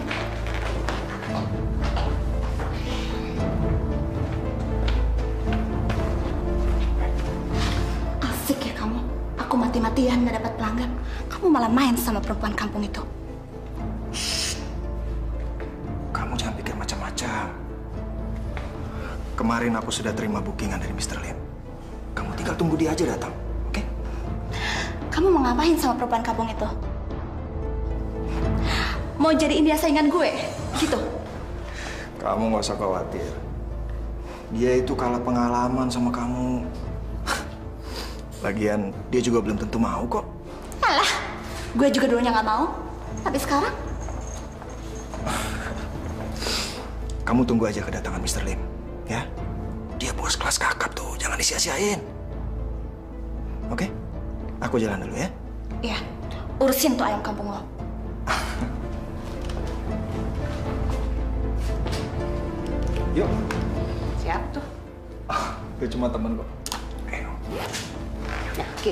Asik ya kamu. Aku mati-matian gak dapat pelanggan. Kamu malah main sama perempuan kampung itu. Kamu jangan pikir macam-macam. Kemarin aku sudah terima bookingan dari Mr. Lim. Kamu tinggal tunggu dia aja datang, oke? Kamu mau ngapain sama perempuan kampung itu? Mau jadiin dia saingan gue? Gitu? Kamu nggak usah khawatir. Dia itu kalah pengalaman sama kamu. Lagian, dia juga belum tentu mau kok. Alah, gue juga dulunya nggak mau. Tapi sekarang? Kamu tunggu aja kedatangan Mr. Lim, ya? Dia bos kelas kakap tuh, jangan disia-siain. Oke? Aku jalan dulu ya. Iya, urusin tuh ayam kampung lo. Yuk. Siap tuh. Itu cuma temen kok. Yakin.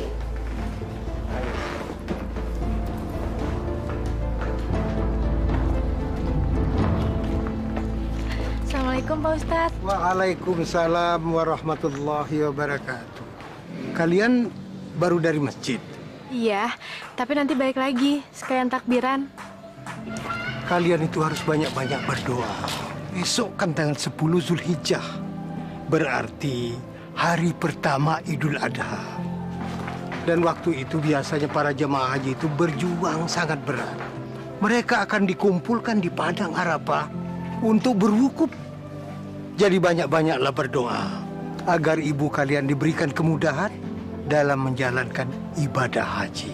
Assalamualaikum Pak Ustadz. Waalaikumsalam warahmatullahi wabarakatuh. Kalian baru dari masjid? Iya, tapi nanti balik lagi sekalian takbiran. Kalian itu harus banyak-banyak berdoa. Besok kan tanggal 10 Zulhijjah. Berarti hari pertama Idul Adha. Dan waktu itu biasanya para jemaah haji itu berjuang sangat berat. Mereka akan dikumpulkan di Padang Arafah untuk berwukuf. Jadi banyak-banyaklah berdoa agar ibu kalian diberikan kemudahan dalam menjalankan ibadah haji.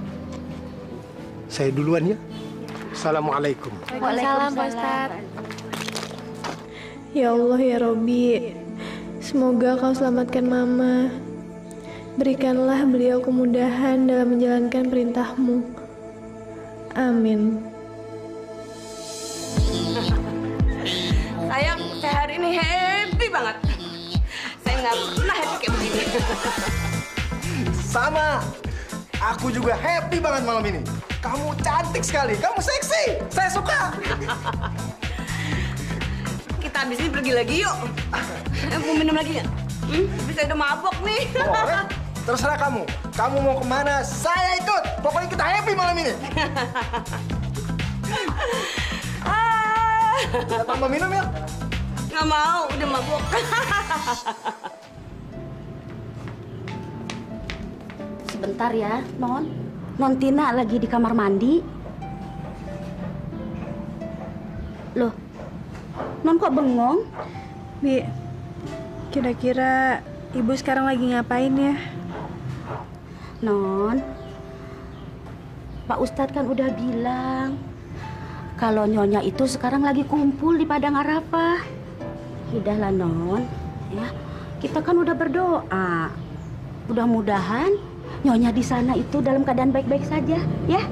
Saya duluan ya. Assalamualaikum. Waalaikumsalam, Pak Ustadz. Ya Allah ya Robbi, semoga kau selamatkan Mama. Berikanlah beliau kemudahan dalam menjalankan perintah-Mu. Amin. Sayang, saya hari ini happy banget. Saya nggak pernah happy kayak begini. Sama. Aku juga happy banget malam ini. Kamu cantik sekali. Kamu seksi. Saya suka. Kita habis ini pergi lagi yuk. Mau minum lagi nggak? Bisa udah mabok nih. Boleh. Terserah kamu. Kamu mau kemana? Saya ikut. Pokoknya kita happy malam ini. Kita tambah minum ya? Nggak mau, udah mabok. Sebentar ya, Non. Non Tina lagi di kamar mandi. Loh, Non kok bengong? Bi, kira-kira Ibu sekarang lagi ngapain ya? Non, Pak Ustadz kan udah bilang kalau Nyonya itu sekarang lagi kumpul di Padang Arafah. Udahlah Non, ya kita kan udah berdoa. Mudah-mudahan Nyonya di sana itu dalam keadaan baik-baik saja, ya.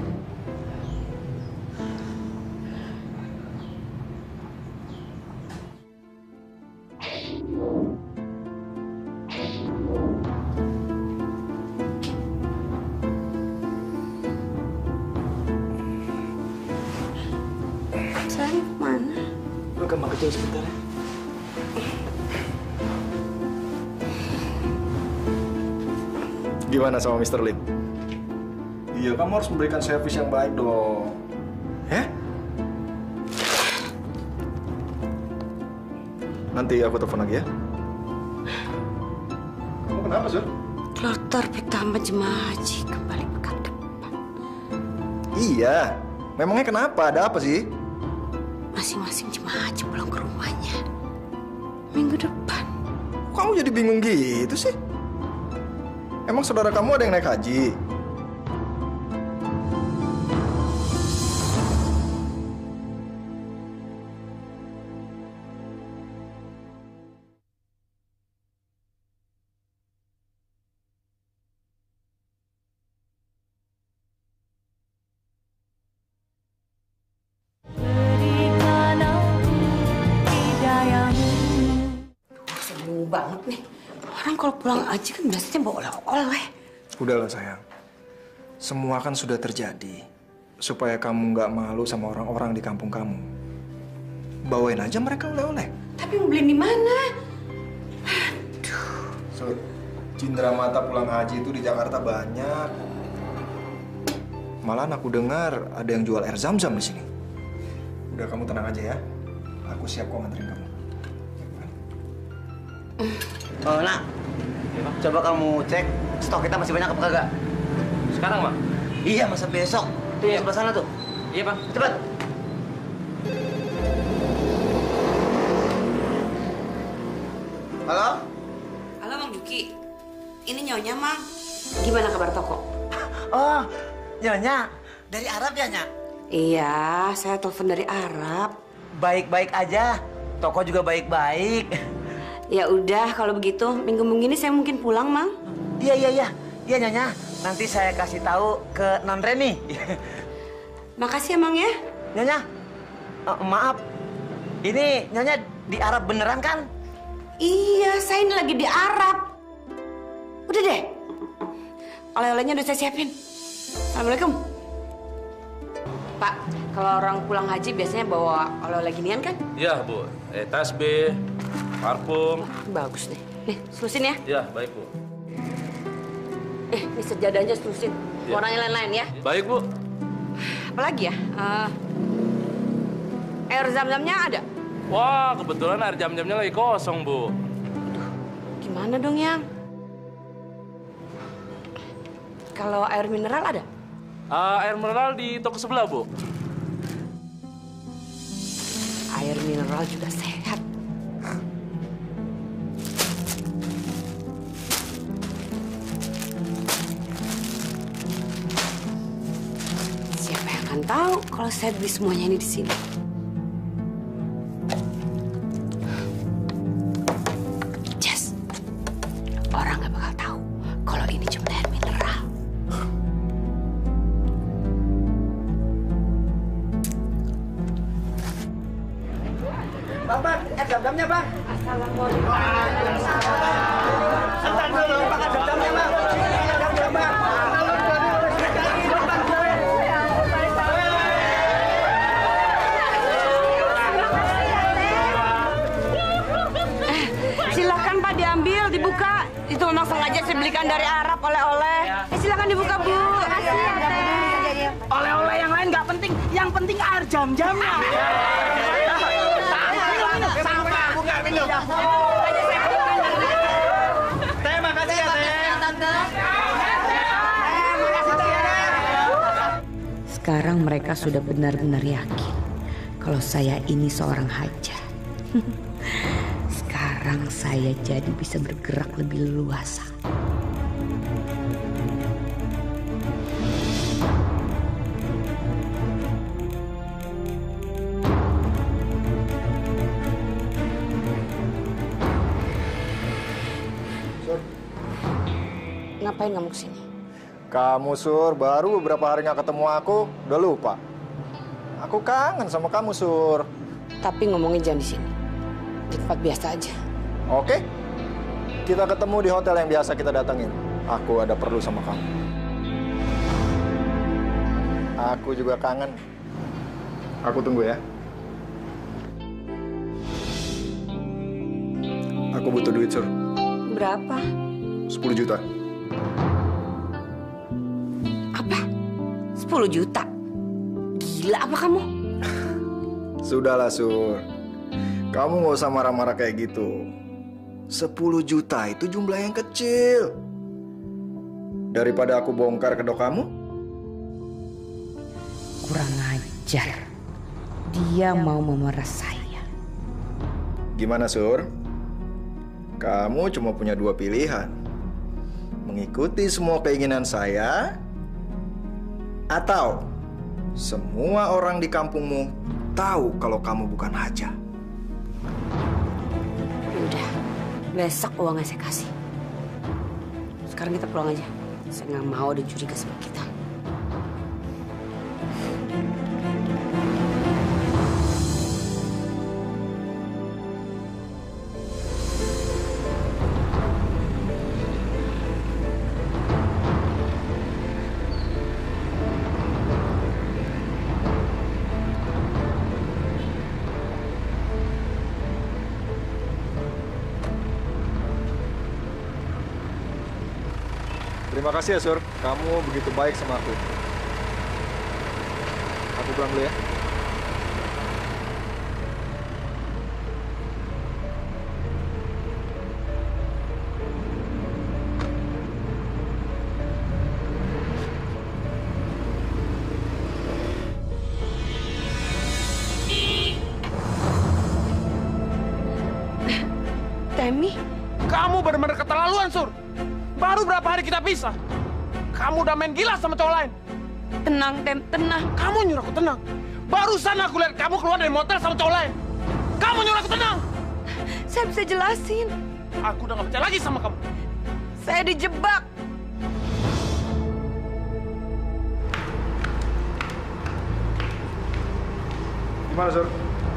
Sayang, mana? Lu ke kamar kecil sebentar ya. Gimana sama Mr. Lim? Iya, kamu harus memberikan servis yang baik dong. Ya? Nanti aku telepon lagi ya. Kamu kenapa, Sur? Kloter pitambah jemaah haji kembali pekan depan. Iya. Memangnya kenapa? Ada apa sih? Masing-masing jemaah haji pulang ke rumahnya minggu depan. Kamu jadi bingung gitu sih? Emang saudara kamu ada yang naik haji? Sembung banget nih. Orang kalau pulang haji kan biasanya bawa oleh-oleh. Udahlah sayang, semua kan sudah terjadi. Supaya kamu nggak malu sama orang-orang di kampung kamu. Bawain aja mereka oleh-oleh. Tapi mau beli di mana? So, cindera mata pulang haji itu di Jakarta banyak. Malah aku dengar ada yang jual air zam-zam di sini. Udah kamu tenang aja ya. Aku siap kok nganterin kamu. Oh, Nak. Coba kamu cek stok kita masih banyak apa kagak? Sekarang, Bang? Iya, masa besok. Tuh, yang sebelah sana tuh. Iya, Bang. Cepat. Halo? Halo, Mang Juki. Ini Nyonya, Mang. Gimana kabar toko? Oh, Nyonya. Dari Arab ya, Nyak? Iya, saya telepon dari Arab. Baik-baik aja. Toko juga baik-baik. Ya udah, kalau begitu minggu-minggu ini saya mungkin pulang, Mang. Iya. Iya, Nyonya. Nanti saya kasih tahu ke Non Reni. Makasih ya, Mang ya. Nyonya, maaf. Ini Nyonya di Arab beneran kan? Iya, saya ini lagi di Arab. Udah deh. Oleh-olehnya udah saya siapin. Assalamualaikum. Pak, kalau orang pulang haji biasanya bawa oleh-oleh ginian kan? Iya, Bu. Tasbih, parfum. Bagus deh. Nih, selusin ya. Ya, baik, Bu. Ini sejadahnya selusin. Ya. Orang yang lain-lain ya. Baik, Bu. Apalagi ya? Air zam-zamnya ada? Wah, kebetulan air jam-jamnya lagi kosong, Bu. Gimana dong, Yang? Kalau air mineral ada? Air mineral di toko sebelah, Bu. Air air mineral juga sehat. Siapa yang akan tahu kalau saya beli semuanya ini di sini? Jess, orang nggak bakal tahu kalau ini cuma air mineral. Bang, jam-jamnya bang. Assalamualaikum. Sebentar dulu, bang, jam-jamnya bang. Jam-jam bang. Silakan Pak diambil, dibuka. Itu memang sengaja saya belikan dari Arab oleh-oleh. Silakan dibuka Bu. Makasih ya Teh. Oleh-oleh yang lain nggak penting, yang penting air jam-jamnya. Sama, aku nggak minum. Teh, makasih ya Teh. Sekarang mereka sudah benar-benar yakin kalau saya ini seorang hajah. Sekarang saya jadi bisa bergerak lebih leluasa. Ngapain kamu kesini? Kamu, Sur, baru beberapa hari nggak ketemu aku, udah lupa. Aku kangen sama kamu, Sur. Tapi ngomongin jangan di sini. Di tempat biasa aja. Oke, kita ketemu di hotel yang biasa kita datengin. Aku ada perlu sama kamu. Aku juga kangen. Aku tunggu ya. Aku butuh duit, Sur. Berapa? 10 juta. Apa? 10 juta? Gila apa kamu? Sudahlah, Sur. Kamu nggak usah marah-marah kayak gitu. 10 juta itu jumlah yang kecil. Daripada aku bongkar kedok kamu. Kurang ajar. Dia mau memeras saya. Gimana, Sur? Kamu cuma punya 2 pilihan. Mengikuti semua keinginan saya, atau semua orang di kampungmu tahu kalau kamu bukan hajah. Udah, besok uangnya saya kasih. Sekarang kita pulang aja. Saya nggak mau ada curiga sama kita. Terima kasih ya, Sur. Kamu begitu baik sama aku. Aku pulang dulu ya. Temi? Kamu benar-benar keterlaluan, Sur. Baru berapa hari kita pisah, kamu udah main gila sama cowok lain. Tenang, Tem, tenang. Kamu nyuruh aku tenang. Barusan aku lihat kamu keluar dari motel sama cowok lain. Kamu nyuruh aku tenang. Saya bisa jelasin. Aku udah gak percaya lagi sama kamu. Saya dijebak. Gimana, Sur?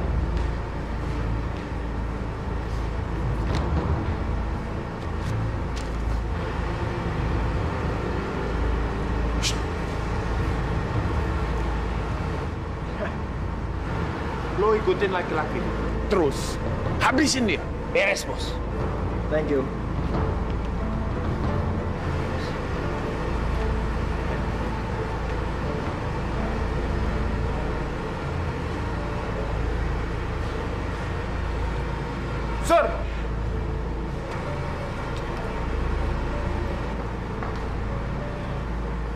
Lo ikutin laki-laki terus. Habisin dia. Beres, Bos. Thank you. Sur.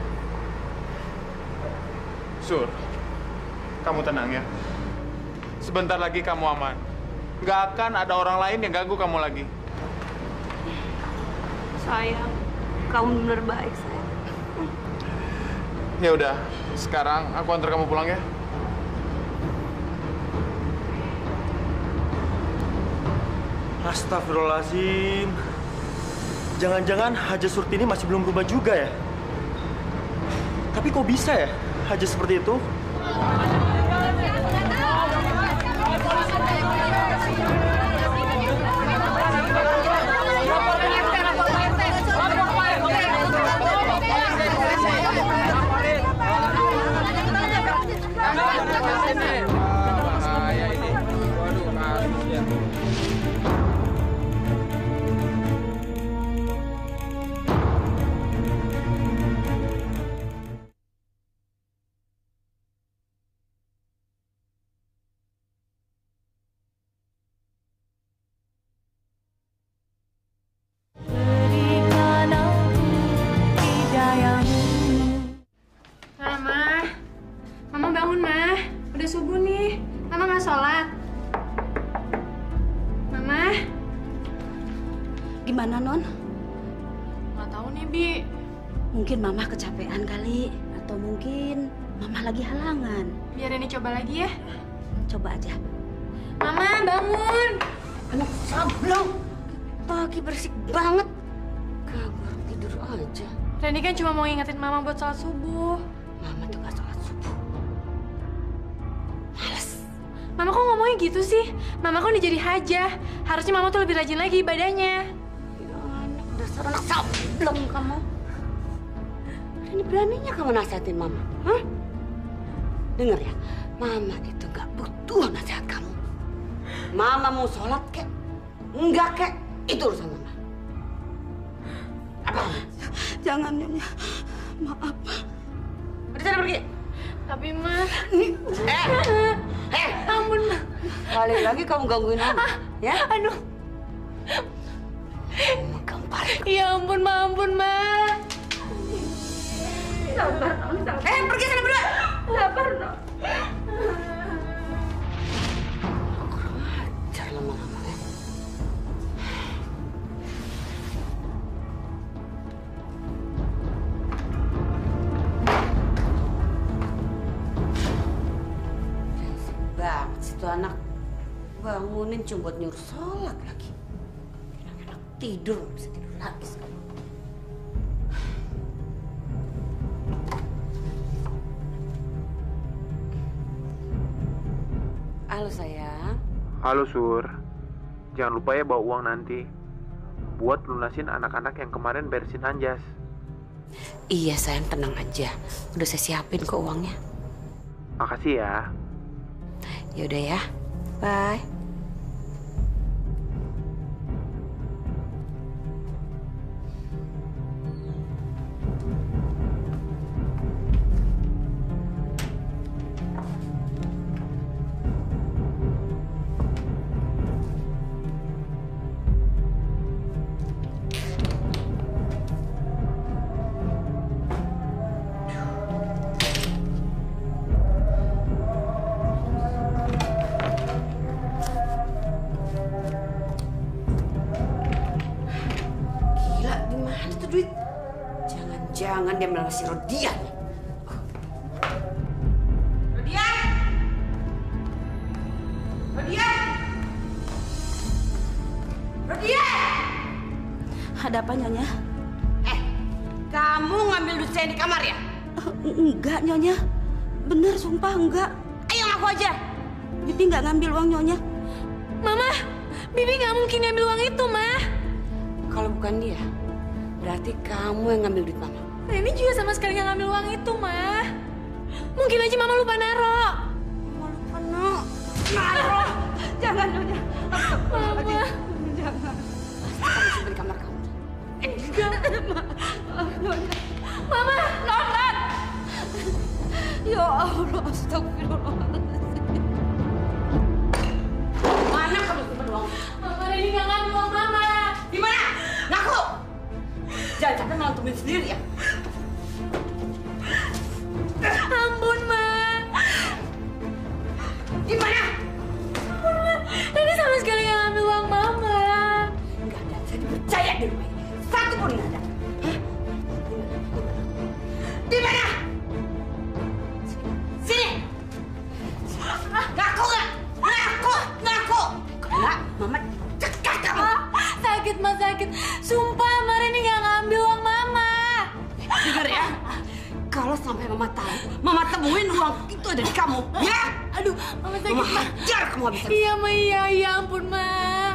Sur. Kamu tenang ya. sebentar lagi kamu aman. Nggak akan ada orang lain yang ganggu kamu lagi. Sayang, kamu benar baik, sayang. Ya udah, sekarang aku antar kamu pulang ya. Astagfirullahaladzim. Jangan-jangan Haja Surtini masih belum berubah juga ya? Tapi kok bisa ya Haja seperti itu? Mama bangun, Ma. Udah subuh nih. Mama nggak sholat. Mama. Gimana, Non? Nggak tahu nih, Bi. Mungkin Mama kecapean kali. Atau mungkin Mama lagi halangan. Biar ini coba lagi ya. Coba aja. Mama, bangun. Anak sablong. Pagi bersik banget. Kabar tidur aja. Reni kan cuma mau ngingetin Mama buat sholat subuh. Mama tuh gak sholat subuh. Males. Mama kok ngomongnya gitu sih? Mama kan udah jadi hajah. Harusnya Mama tuh lebih rajin lagi ibadahnya. Ya anak, dasar anak sablong kamu. Berani-beraninya kamu nasihatin Mama. Hah? Dengar ya, Mama itu gak butuh nasihat kamu. Mama mau sholat kek, enggak kek, itu urusan Mama. Apa? Jangan, Nyonya. Maaf. Udah sana pergi. Tapi, Ma. Ampun, Ma. Balik lagi kamu gangguin Mama. Ya? Aduh. Gampar. Ya ampun, Ma. Ampun, Ma. Sabar, Non. Sabar. Pergi sana berdua. Sabar, Non. Kurang ajar lama-lama ya. Banget sih tuh anak. Bangunin cuma buat nyuruh sholat lagi. Anak tidur, nggak bisa tidur lagi sekarang. Halo sayang. Halo Sur. Jangan lupa ya bawa uang nanti. Buat lunasin anak-anak yang kemarin beresin Anjas. Iya sayang, tenang aja. Udah saya siapin kok uangnya. Makasih ya. Yaudah ya. Bye. Jangan dia malah si Rodian. Rodian! Rodian! Rodian! Ada apa, Nyonya? Kamu ngambil duit saya di kamar ya? Enggak, Nyonya. Bener, sumpah enggak. Ayo ngaku aja. Bibi nggak ngambil uang, Nyonya. Mama, Bibi nggak mungkin ngambil uang itu, Ma. Kalau bukan dia, berarti kamu yang ngambil duit Mama. Reni juga sama sekali nggak ngambil uang itu, Ma. Mungkin aja Mama lupa naro. Mama lupa naro. Jangan, Nyonya. Mama. Jangan. Kamu simpen di kamar kamu. Enggak. Nyonya. Mama, Nonton. Ya Allah, astagfirullahaladzim. Mana kamu simpen uang? Mama, Reni nggak ngambil uang Mama. Di mana? Ngaku. Jangan sampai malah temuin sendiri ya. Ampun, Ma. Di mana? Mama cekak kamu. Sakit, Ma, sakit. Sumpah, Mari ini nggak ngambil uang Mama. Dengar ya, kalau sampai Mama tahu, Mama temuin uang itu ada di kamu, ya? Aduh, Mama sakit, Mama Ma. hajar kamu habis-habisan. Iya, Ma, iya, ya ampun, Ma.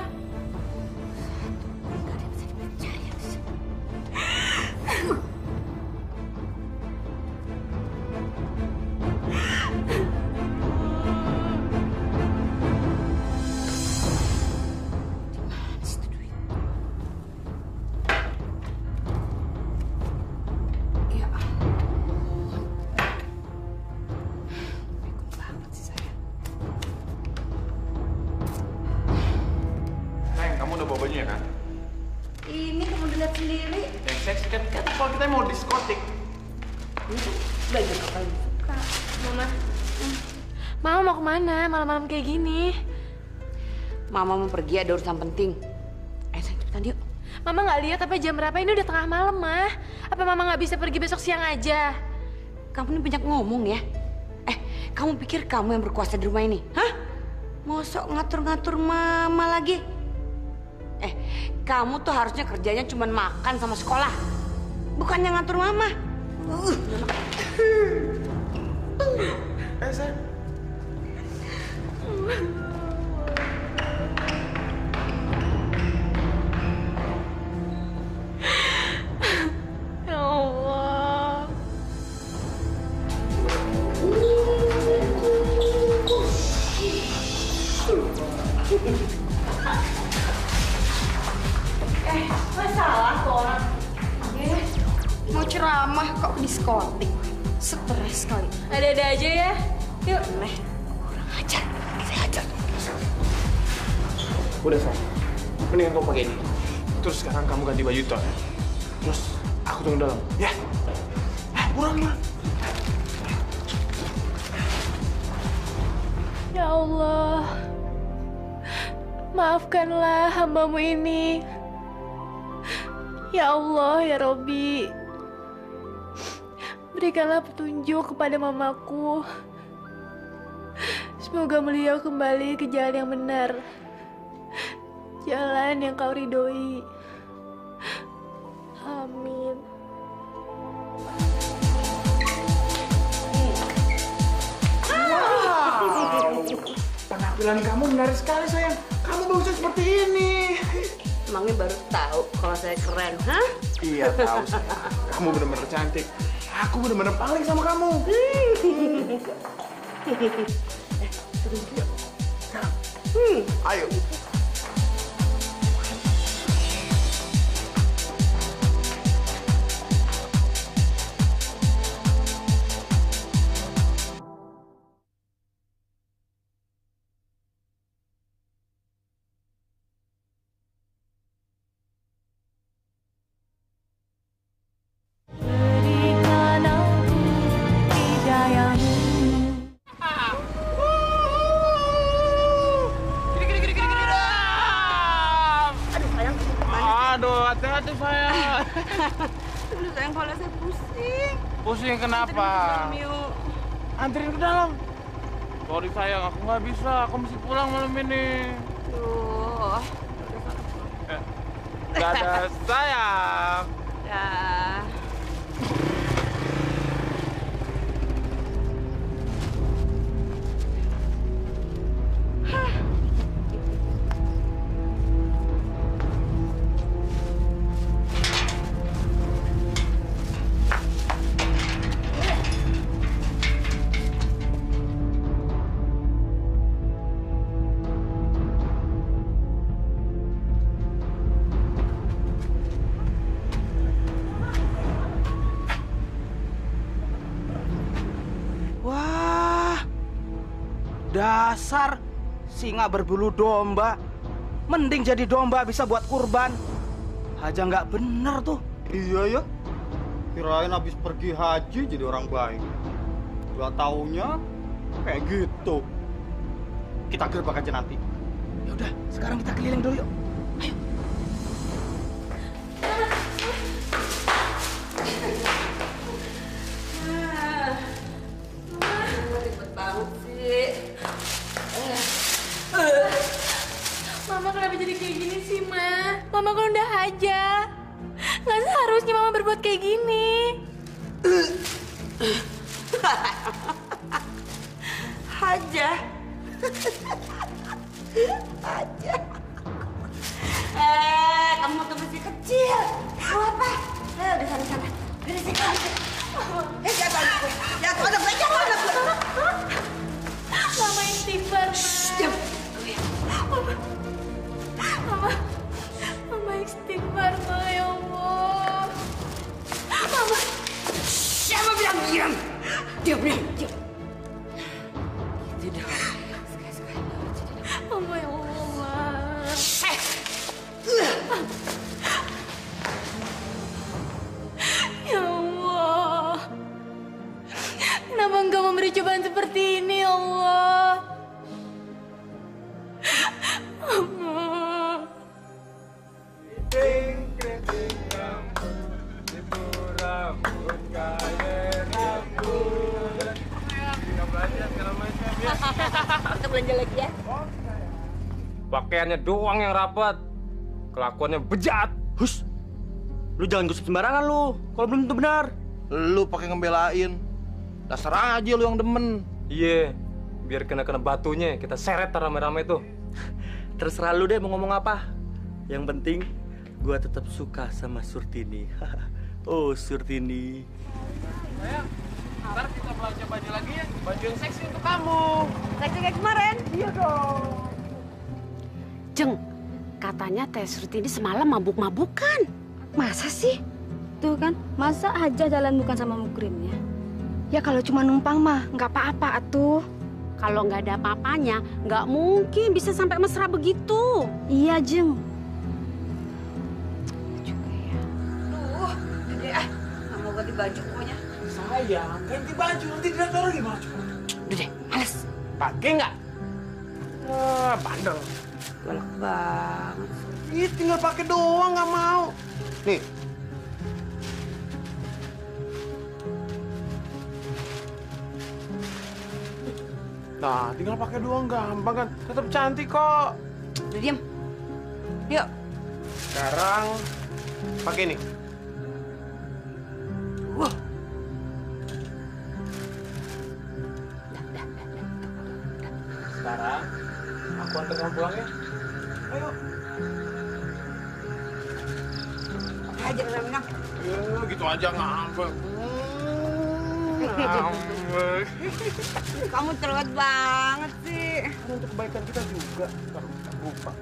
Ini kamu dilihat sendiri. Yang seksi kan kalau kita mau diskotik. Ini baju apa yang suka? Mama. Mama mau kemana malam-malam kayak gini? Mama mau pergi, ada urusan penting. Sayang, cepetan yuk. Mama nggak lihat apa jam berapa? Ini udah tengah malam, Ma. Apa Mama nggak bisa pergi besok siang aja? Kamu ini banyak ngomong ya. Kamu pikir kamu yang berkuasa di rumah ini? Hah? Mau sok ngatur-ngatur Mama lagi? Kamu tuh harusnya kerjanya cuma makan sama sekolah. Bukannya ngatur Mama. Sayang. Ya Allah. Masalah tuh orang. Mau ceramah kok diskotik. Stres kali. Ada-ada aja ya. Yuk. Kurang ajar. Saya ajar. Udah, sayang. Mendingan kamu pakai ini. Terus sekarang kamu ganti baju itu. Terus aku tunggu dalam. Ya. Buruan. Ya Allah. Maafkanlah hamba-Mu ini. Ya Allah, ya Robbi. Berikanlah petunjuk kepada mamaku. Semoga beliau kembali ke jalan yang benar. Jalan yang Kau ridhoi. Amin. Wow. Penampilan kamu menarik sekali, sayang. Kamu bagusnya seperti ini. Emangnya baru tahu kalau saya keren, hah? Iya, tahu, sayang. Kamu benar-benar cantik. Aku benar-benar paling sama kamu. Ayo. Aduh, hati-hati sayang. Aduh sayang, kepala saya pusing. Pusing kenapa? Anterin ke dalam. Sorry sayang, aku nggak bisa. Aku mesti pulang malam ini. Tuh. Dadah sayang. Dah. Dasar singa berbulu domba. Mending jadi domba bisa buat kurban. Aja nggak bener tuh. Iya ya. Kirain habis pergi haji jadi orang baik. Gak taunya kayak gitu. Kita gerbek aja nanti. Ya udah, sekarang kita keliling dulu yuk. Ayo. Ribet banget sih. Mama kenapa jadi kayak gini sih, Ma? Mama kan udah aja. Nggak seharusnya Mama berbuat kayak gini. Haja. Haja. Kamu tuh masih kecil. Mau apa? Ayo di sana. Beresin aja. Jatuh anak gue. Jatuh anak gue. Mama istighfar, Ma. Mama istighfar, Ma, ya Allah. Mama. Siapa bilang diam? Diam. Tidak. Mama, ya Allah, Ma. Ya Allah. Kenapa Engkau memberi cobaan seperti ini, ya Allah? Kita belanja lagi ya. Pakaiannya doang yang rapat, kelakuannya bejat. Hus, lu jangan gosip sembarangan lu. Kalau belum tentu benar. Lu pakai ngebelain. Dasar aja lu yang demen. Iya, biar kena batunya kita seret rame-rame tuh. Terserah lu deh mau ngomong apa. Yang penting gua tetap suka sama Surtini. Oh, Surtini. Sayang, ntar kita belanja baju lagi ya. Baju yang seksi untuk kamu. Seksi kayak kemarin? Iya dong. Jeng, katanya Teh Surtini semalam mabuk-mabukan. Masa sih? Tuh kan, masa aja jalan bukan sama mukrimnya? Ya kalau cuma numpang mah nggak apa-apa atuh. Kalau nggak ada apa-apanya, nggak mungkin bisa sampai mesra begitu. Iya, Jeng. Juga ya. Duh, Dede nggak mau ganti baju pokoknya. Sayang, ganti baju nanti dilihat orang gimana? Dede, males. Pakai nggak? Bandel. Galak banget. Ih, tinggal pakai doang nggak mau. Nih. Nah, tinggal pakai doang gampang kan. Tetap cantik kok. Udah diam. Yuk. Sekarang pakai ini. Wah. Sekarang aku antar kamu pulang ya. Ayo. Pakai aja renang. Ya, gitu aja ngambek. Ngambek. Kamu cerewet banget sih. Untuk kebaikan kita juga. Kita lupa.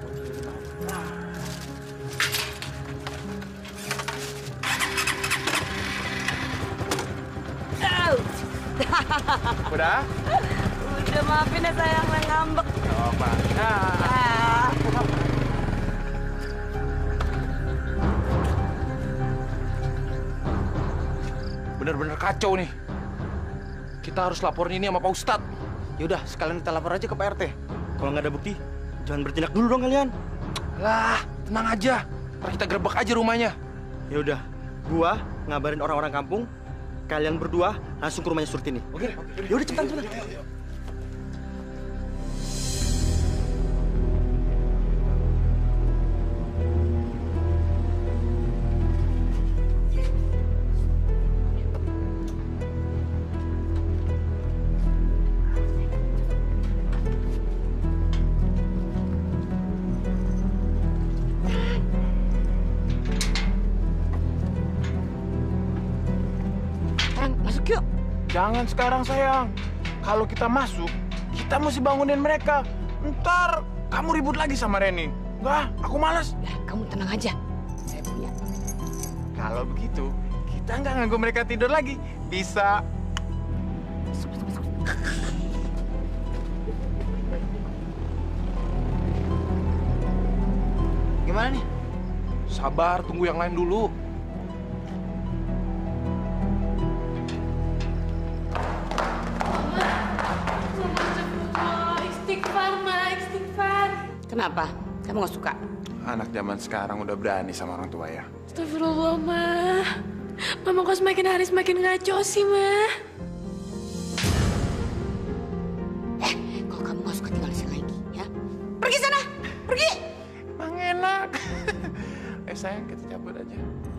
Udah? Udah, maafin ya sayang, yang ngambek. Coba. Bener-bener kacau nih. Kita harus laporin ini sama Pak Ustadz. Yaudah, sekalian kita lapor aja ke Pak RT. Kalau nggak ada bukti, jangan bertindak dulu dong kalian. Lah, tenang aja. Ntar kita gerebek aja rumahnya. Yaudah, gua ngabarin orang-orang kampung. Kalian berdua langsung ke rumahnya Surtini. Oke. Yaudah, cepetan. Jangan sekarang sayang. Kalau kita masuk, kita mesti bangunin mereka. Ntar kamu ribut lagi sama Reni. Enggak, aku malas. Ya, kamu tenang aja. Saya punya. Kalau begitu, kita nggak ganggu mereka tidur lagi. Bisa. Gimana nih? Sabar, tunggu yang lain dulu. Kenapa? Kamu nggak suka? Anak zaman sekarang udah berani sama orang tua ya. Astagfirullah, Ma. Mama kok semakin hari semakin ngaco sih, Ma? Kalau kamu nggak suka tinggal di sini lagi, ya? Pergi sana! Pergi! enak. Sayang, kita cabut aja.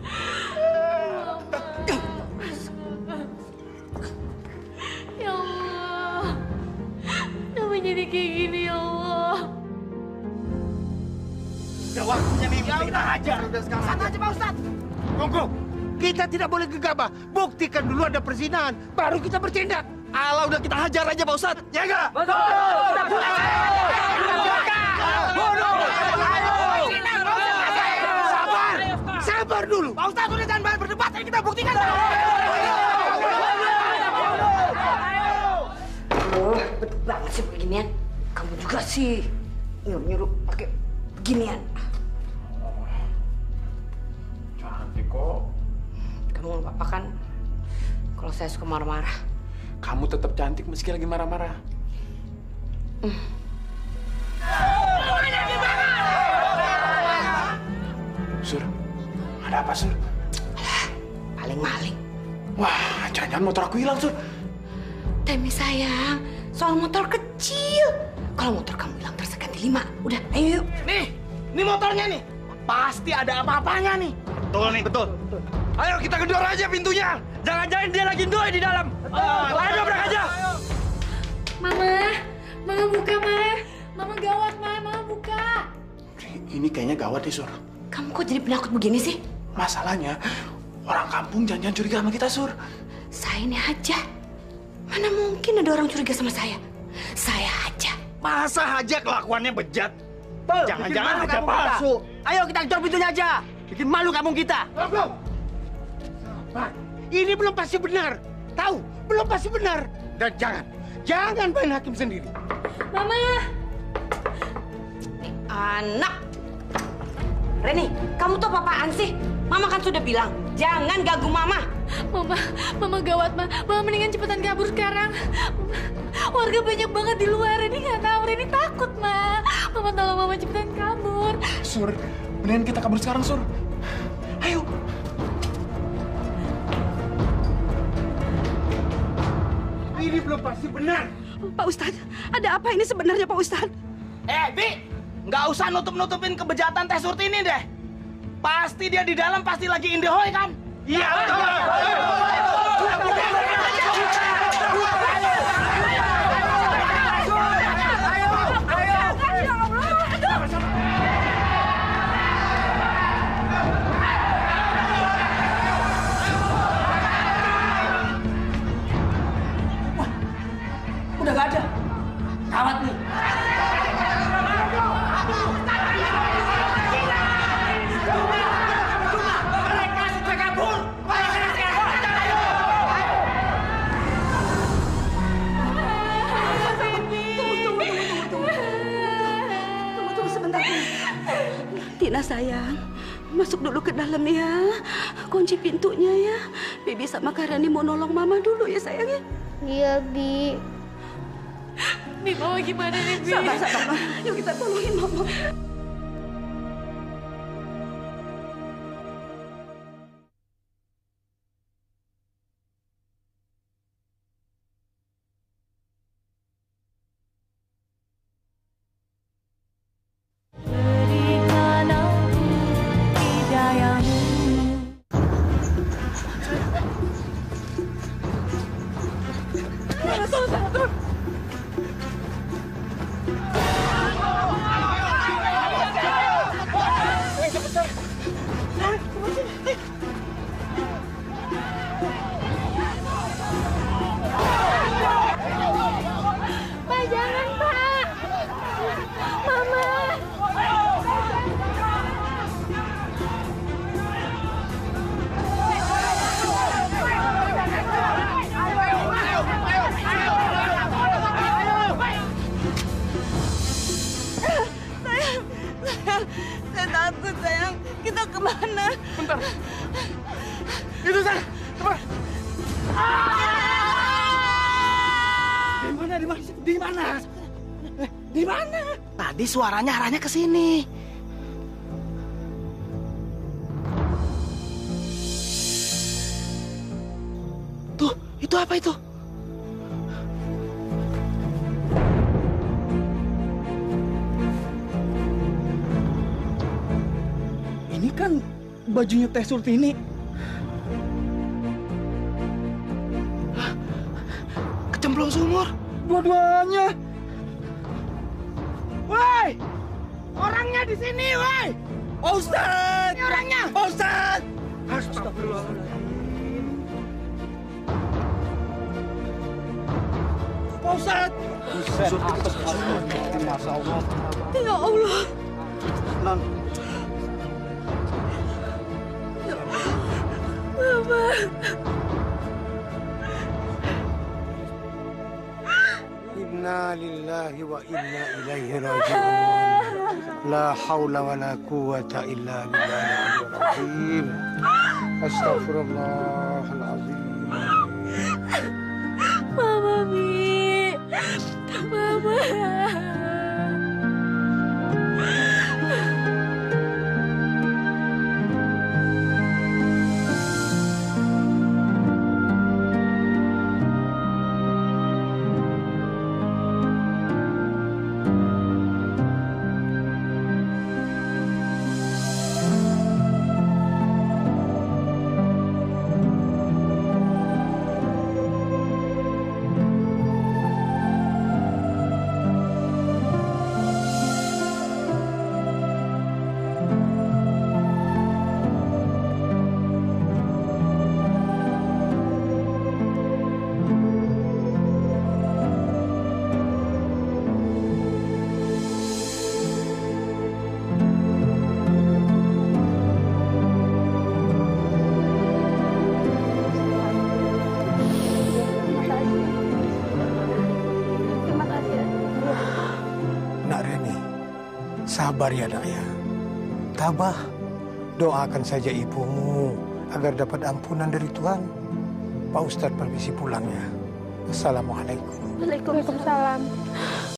Ya Allah, kenapa jadi kayak gini ya Allah? Udah waktunya nih kita hajar. Sana aja Pak Ustadz. Tunggu, kita tidak boleh gegabah. Buktikan dulu ada perzinahan, baru kita bertindak. Alah, udah kita hajar aja Pak Ustadz. Ya enggak? Betul. Kita pulang. Sabar dulu. Pak Ustadz udah jangan banyak berdebat, ayo kita buktikan. Betul banget sih beginian. Kamu juga sih nyuruh pakai beginian. Cantik kok. Kamu nggak apa-apa kan kalau saya suka marah-marah? Kamu tetap cantik meski lagi marah-marah. Sur, ada apa, Sur? Paling maling. Wah, jangan-jangan motor aku hilang, Sur. Temi sayang, soal motor kecil. Kalau motor kamu hilang terus ganti 5. Udah, ayo yuk. Nih motornya nih. Pasti ada apa-apanya nih. Betul nih, betul. Ayo kita gedor aja pintunya. Jangan-jangan dia lagi doi di dalam. Ayo dobrak aja. Mama buka, Mama gawat, Mama buka. Ini kayaknya gawat deh, Sur. Kamu kok jadi penakut begini sih? Masalahnya, orang kampung jangan curiga sama kita, Sur. Saya ini aja. Mana mungkin ada orang curiga sama saya? Saya aja. Masa aja kelakuannya bejat? Jangan-jangan malu aja kampung kita. palsu. Ayo kita gedor pintunya aja. Bikin malu kampung kita. Pak, ini belum pasti benar. Tahu, belum pasti benar. Dan jangan main hakim sendiri. Mama. Anak. Reni, kamu tuh apa-apaan sih? Mama kan sudah bilang, jangan ganggu Mama. Mama gawat, Ma. Mama mendingan cepetan kabur sekarang. Warga banyak banget di luar. Reni nggak tahu. Reni takut, Ma. Mama tolong Mama cepetan kabur. Sur, mendingan kita kabur sekarang, Sur. Ayo. Ini belum pasti benar. Pak Ustadz, ada apa ini sebenarnya Pak Ustadz? Bi, nggak usah nutup-nutupin kebejatan Teh Surti ini deh. Pasti dia di dalam pasti lagi indehoy kan? Iya, betul. Udah gak ada. Kawat nih. Mereka sudah kabur. Tunggu sebentar. Tina sayang, masuk dulu ke dalam ya. Kunci pintunya ya. Bibi sama Karani mau nolong Mama dulu ya sayang ya. Iya, Bi. Bi, Mama gimana nih, Bi? Sabar, Ma. Yuk kita tolongin Mama. Pak, jangan, Pak. Mama. Saya takut sayang. Kita kemana? Bentar. Itu sana. Cepat. Di mana? Di mana? Tadi suaranya arahnya ke sini. Tuh, itu apa itu? kan bajunya Teh Surtini. Kecemplung sumur, dua-duanya. Woi, orangnya di sini, woi. Pak Ustadz! Ini orangnya! Pak Ustadz! Astagfirullahaladzim. Pak Ustadz! Masya Allah. Ya Allah. Non. Mama. Inna lillahi wa inna ilaihi raji'un. La haula wa la quwata illa billahil azim. Astagfirullahalazim. Mama, Mi. Mama. Sabar ya nak ya. Tabah. Doakan saja ibumu agar dapat ampunan dari Tuhan. Pak Ustadz permisi pulang ya. Assalamualaikum. Waalaikumsalam.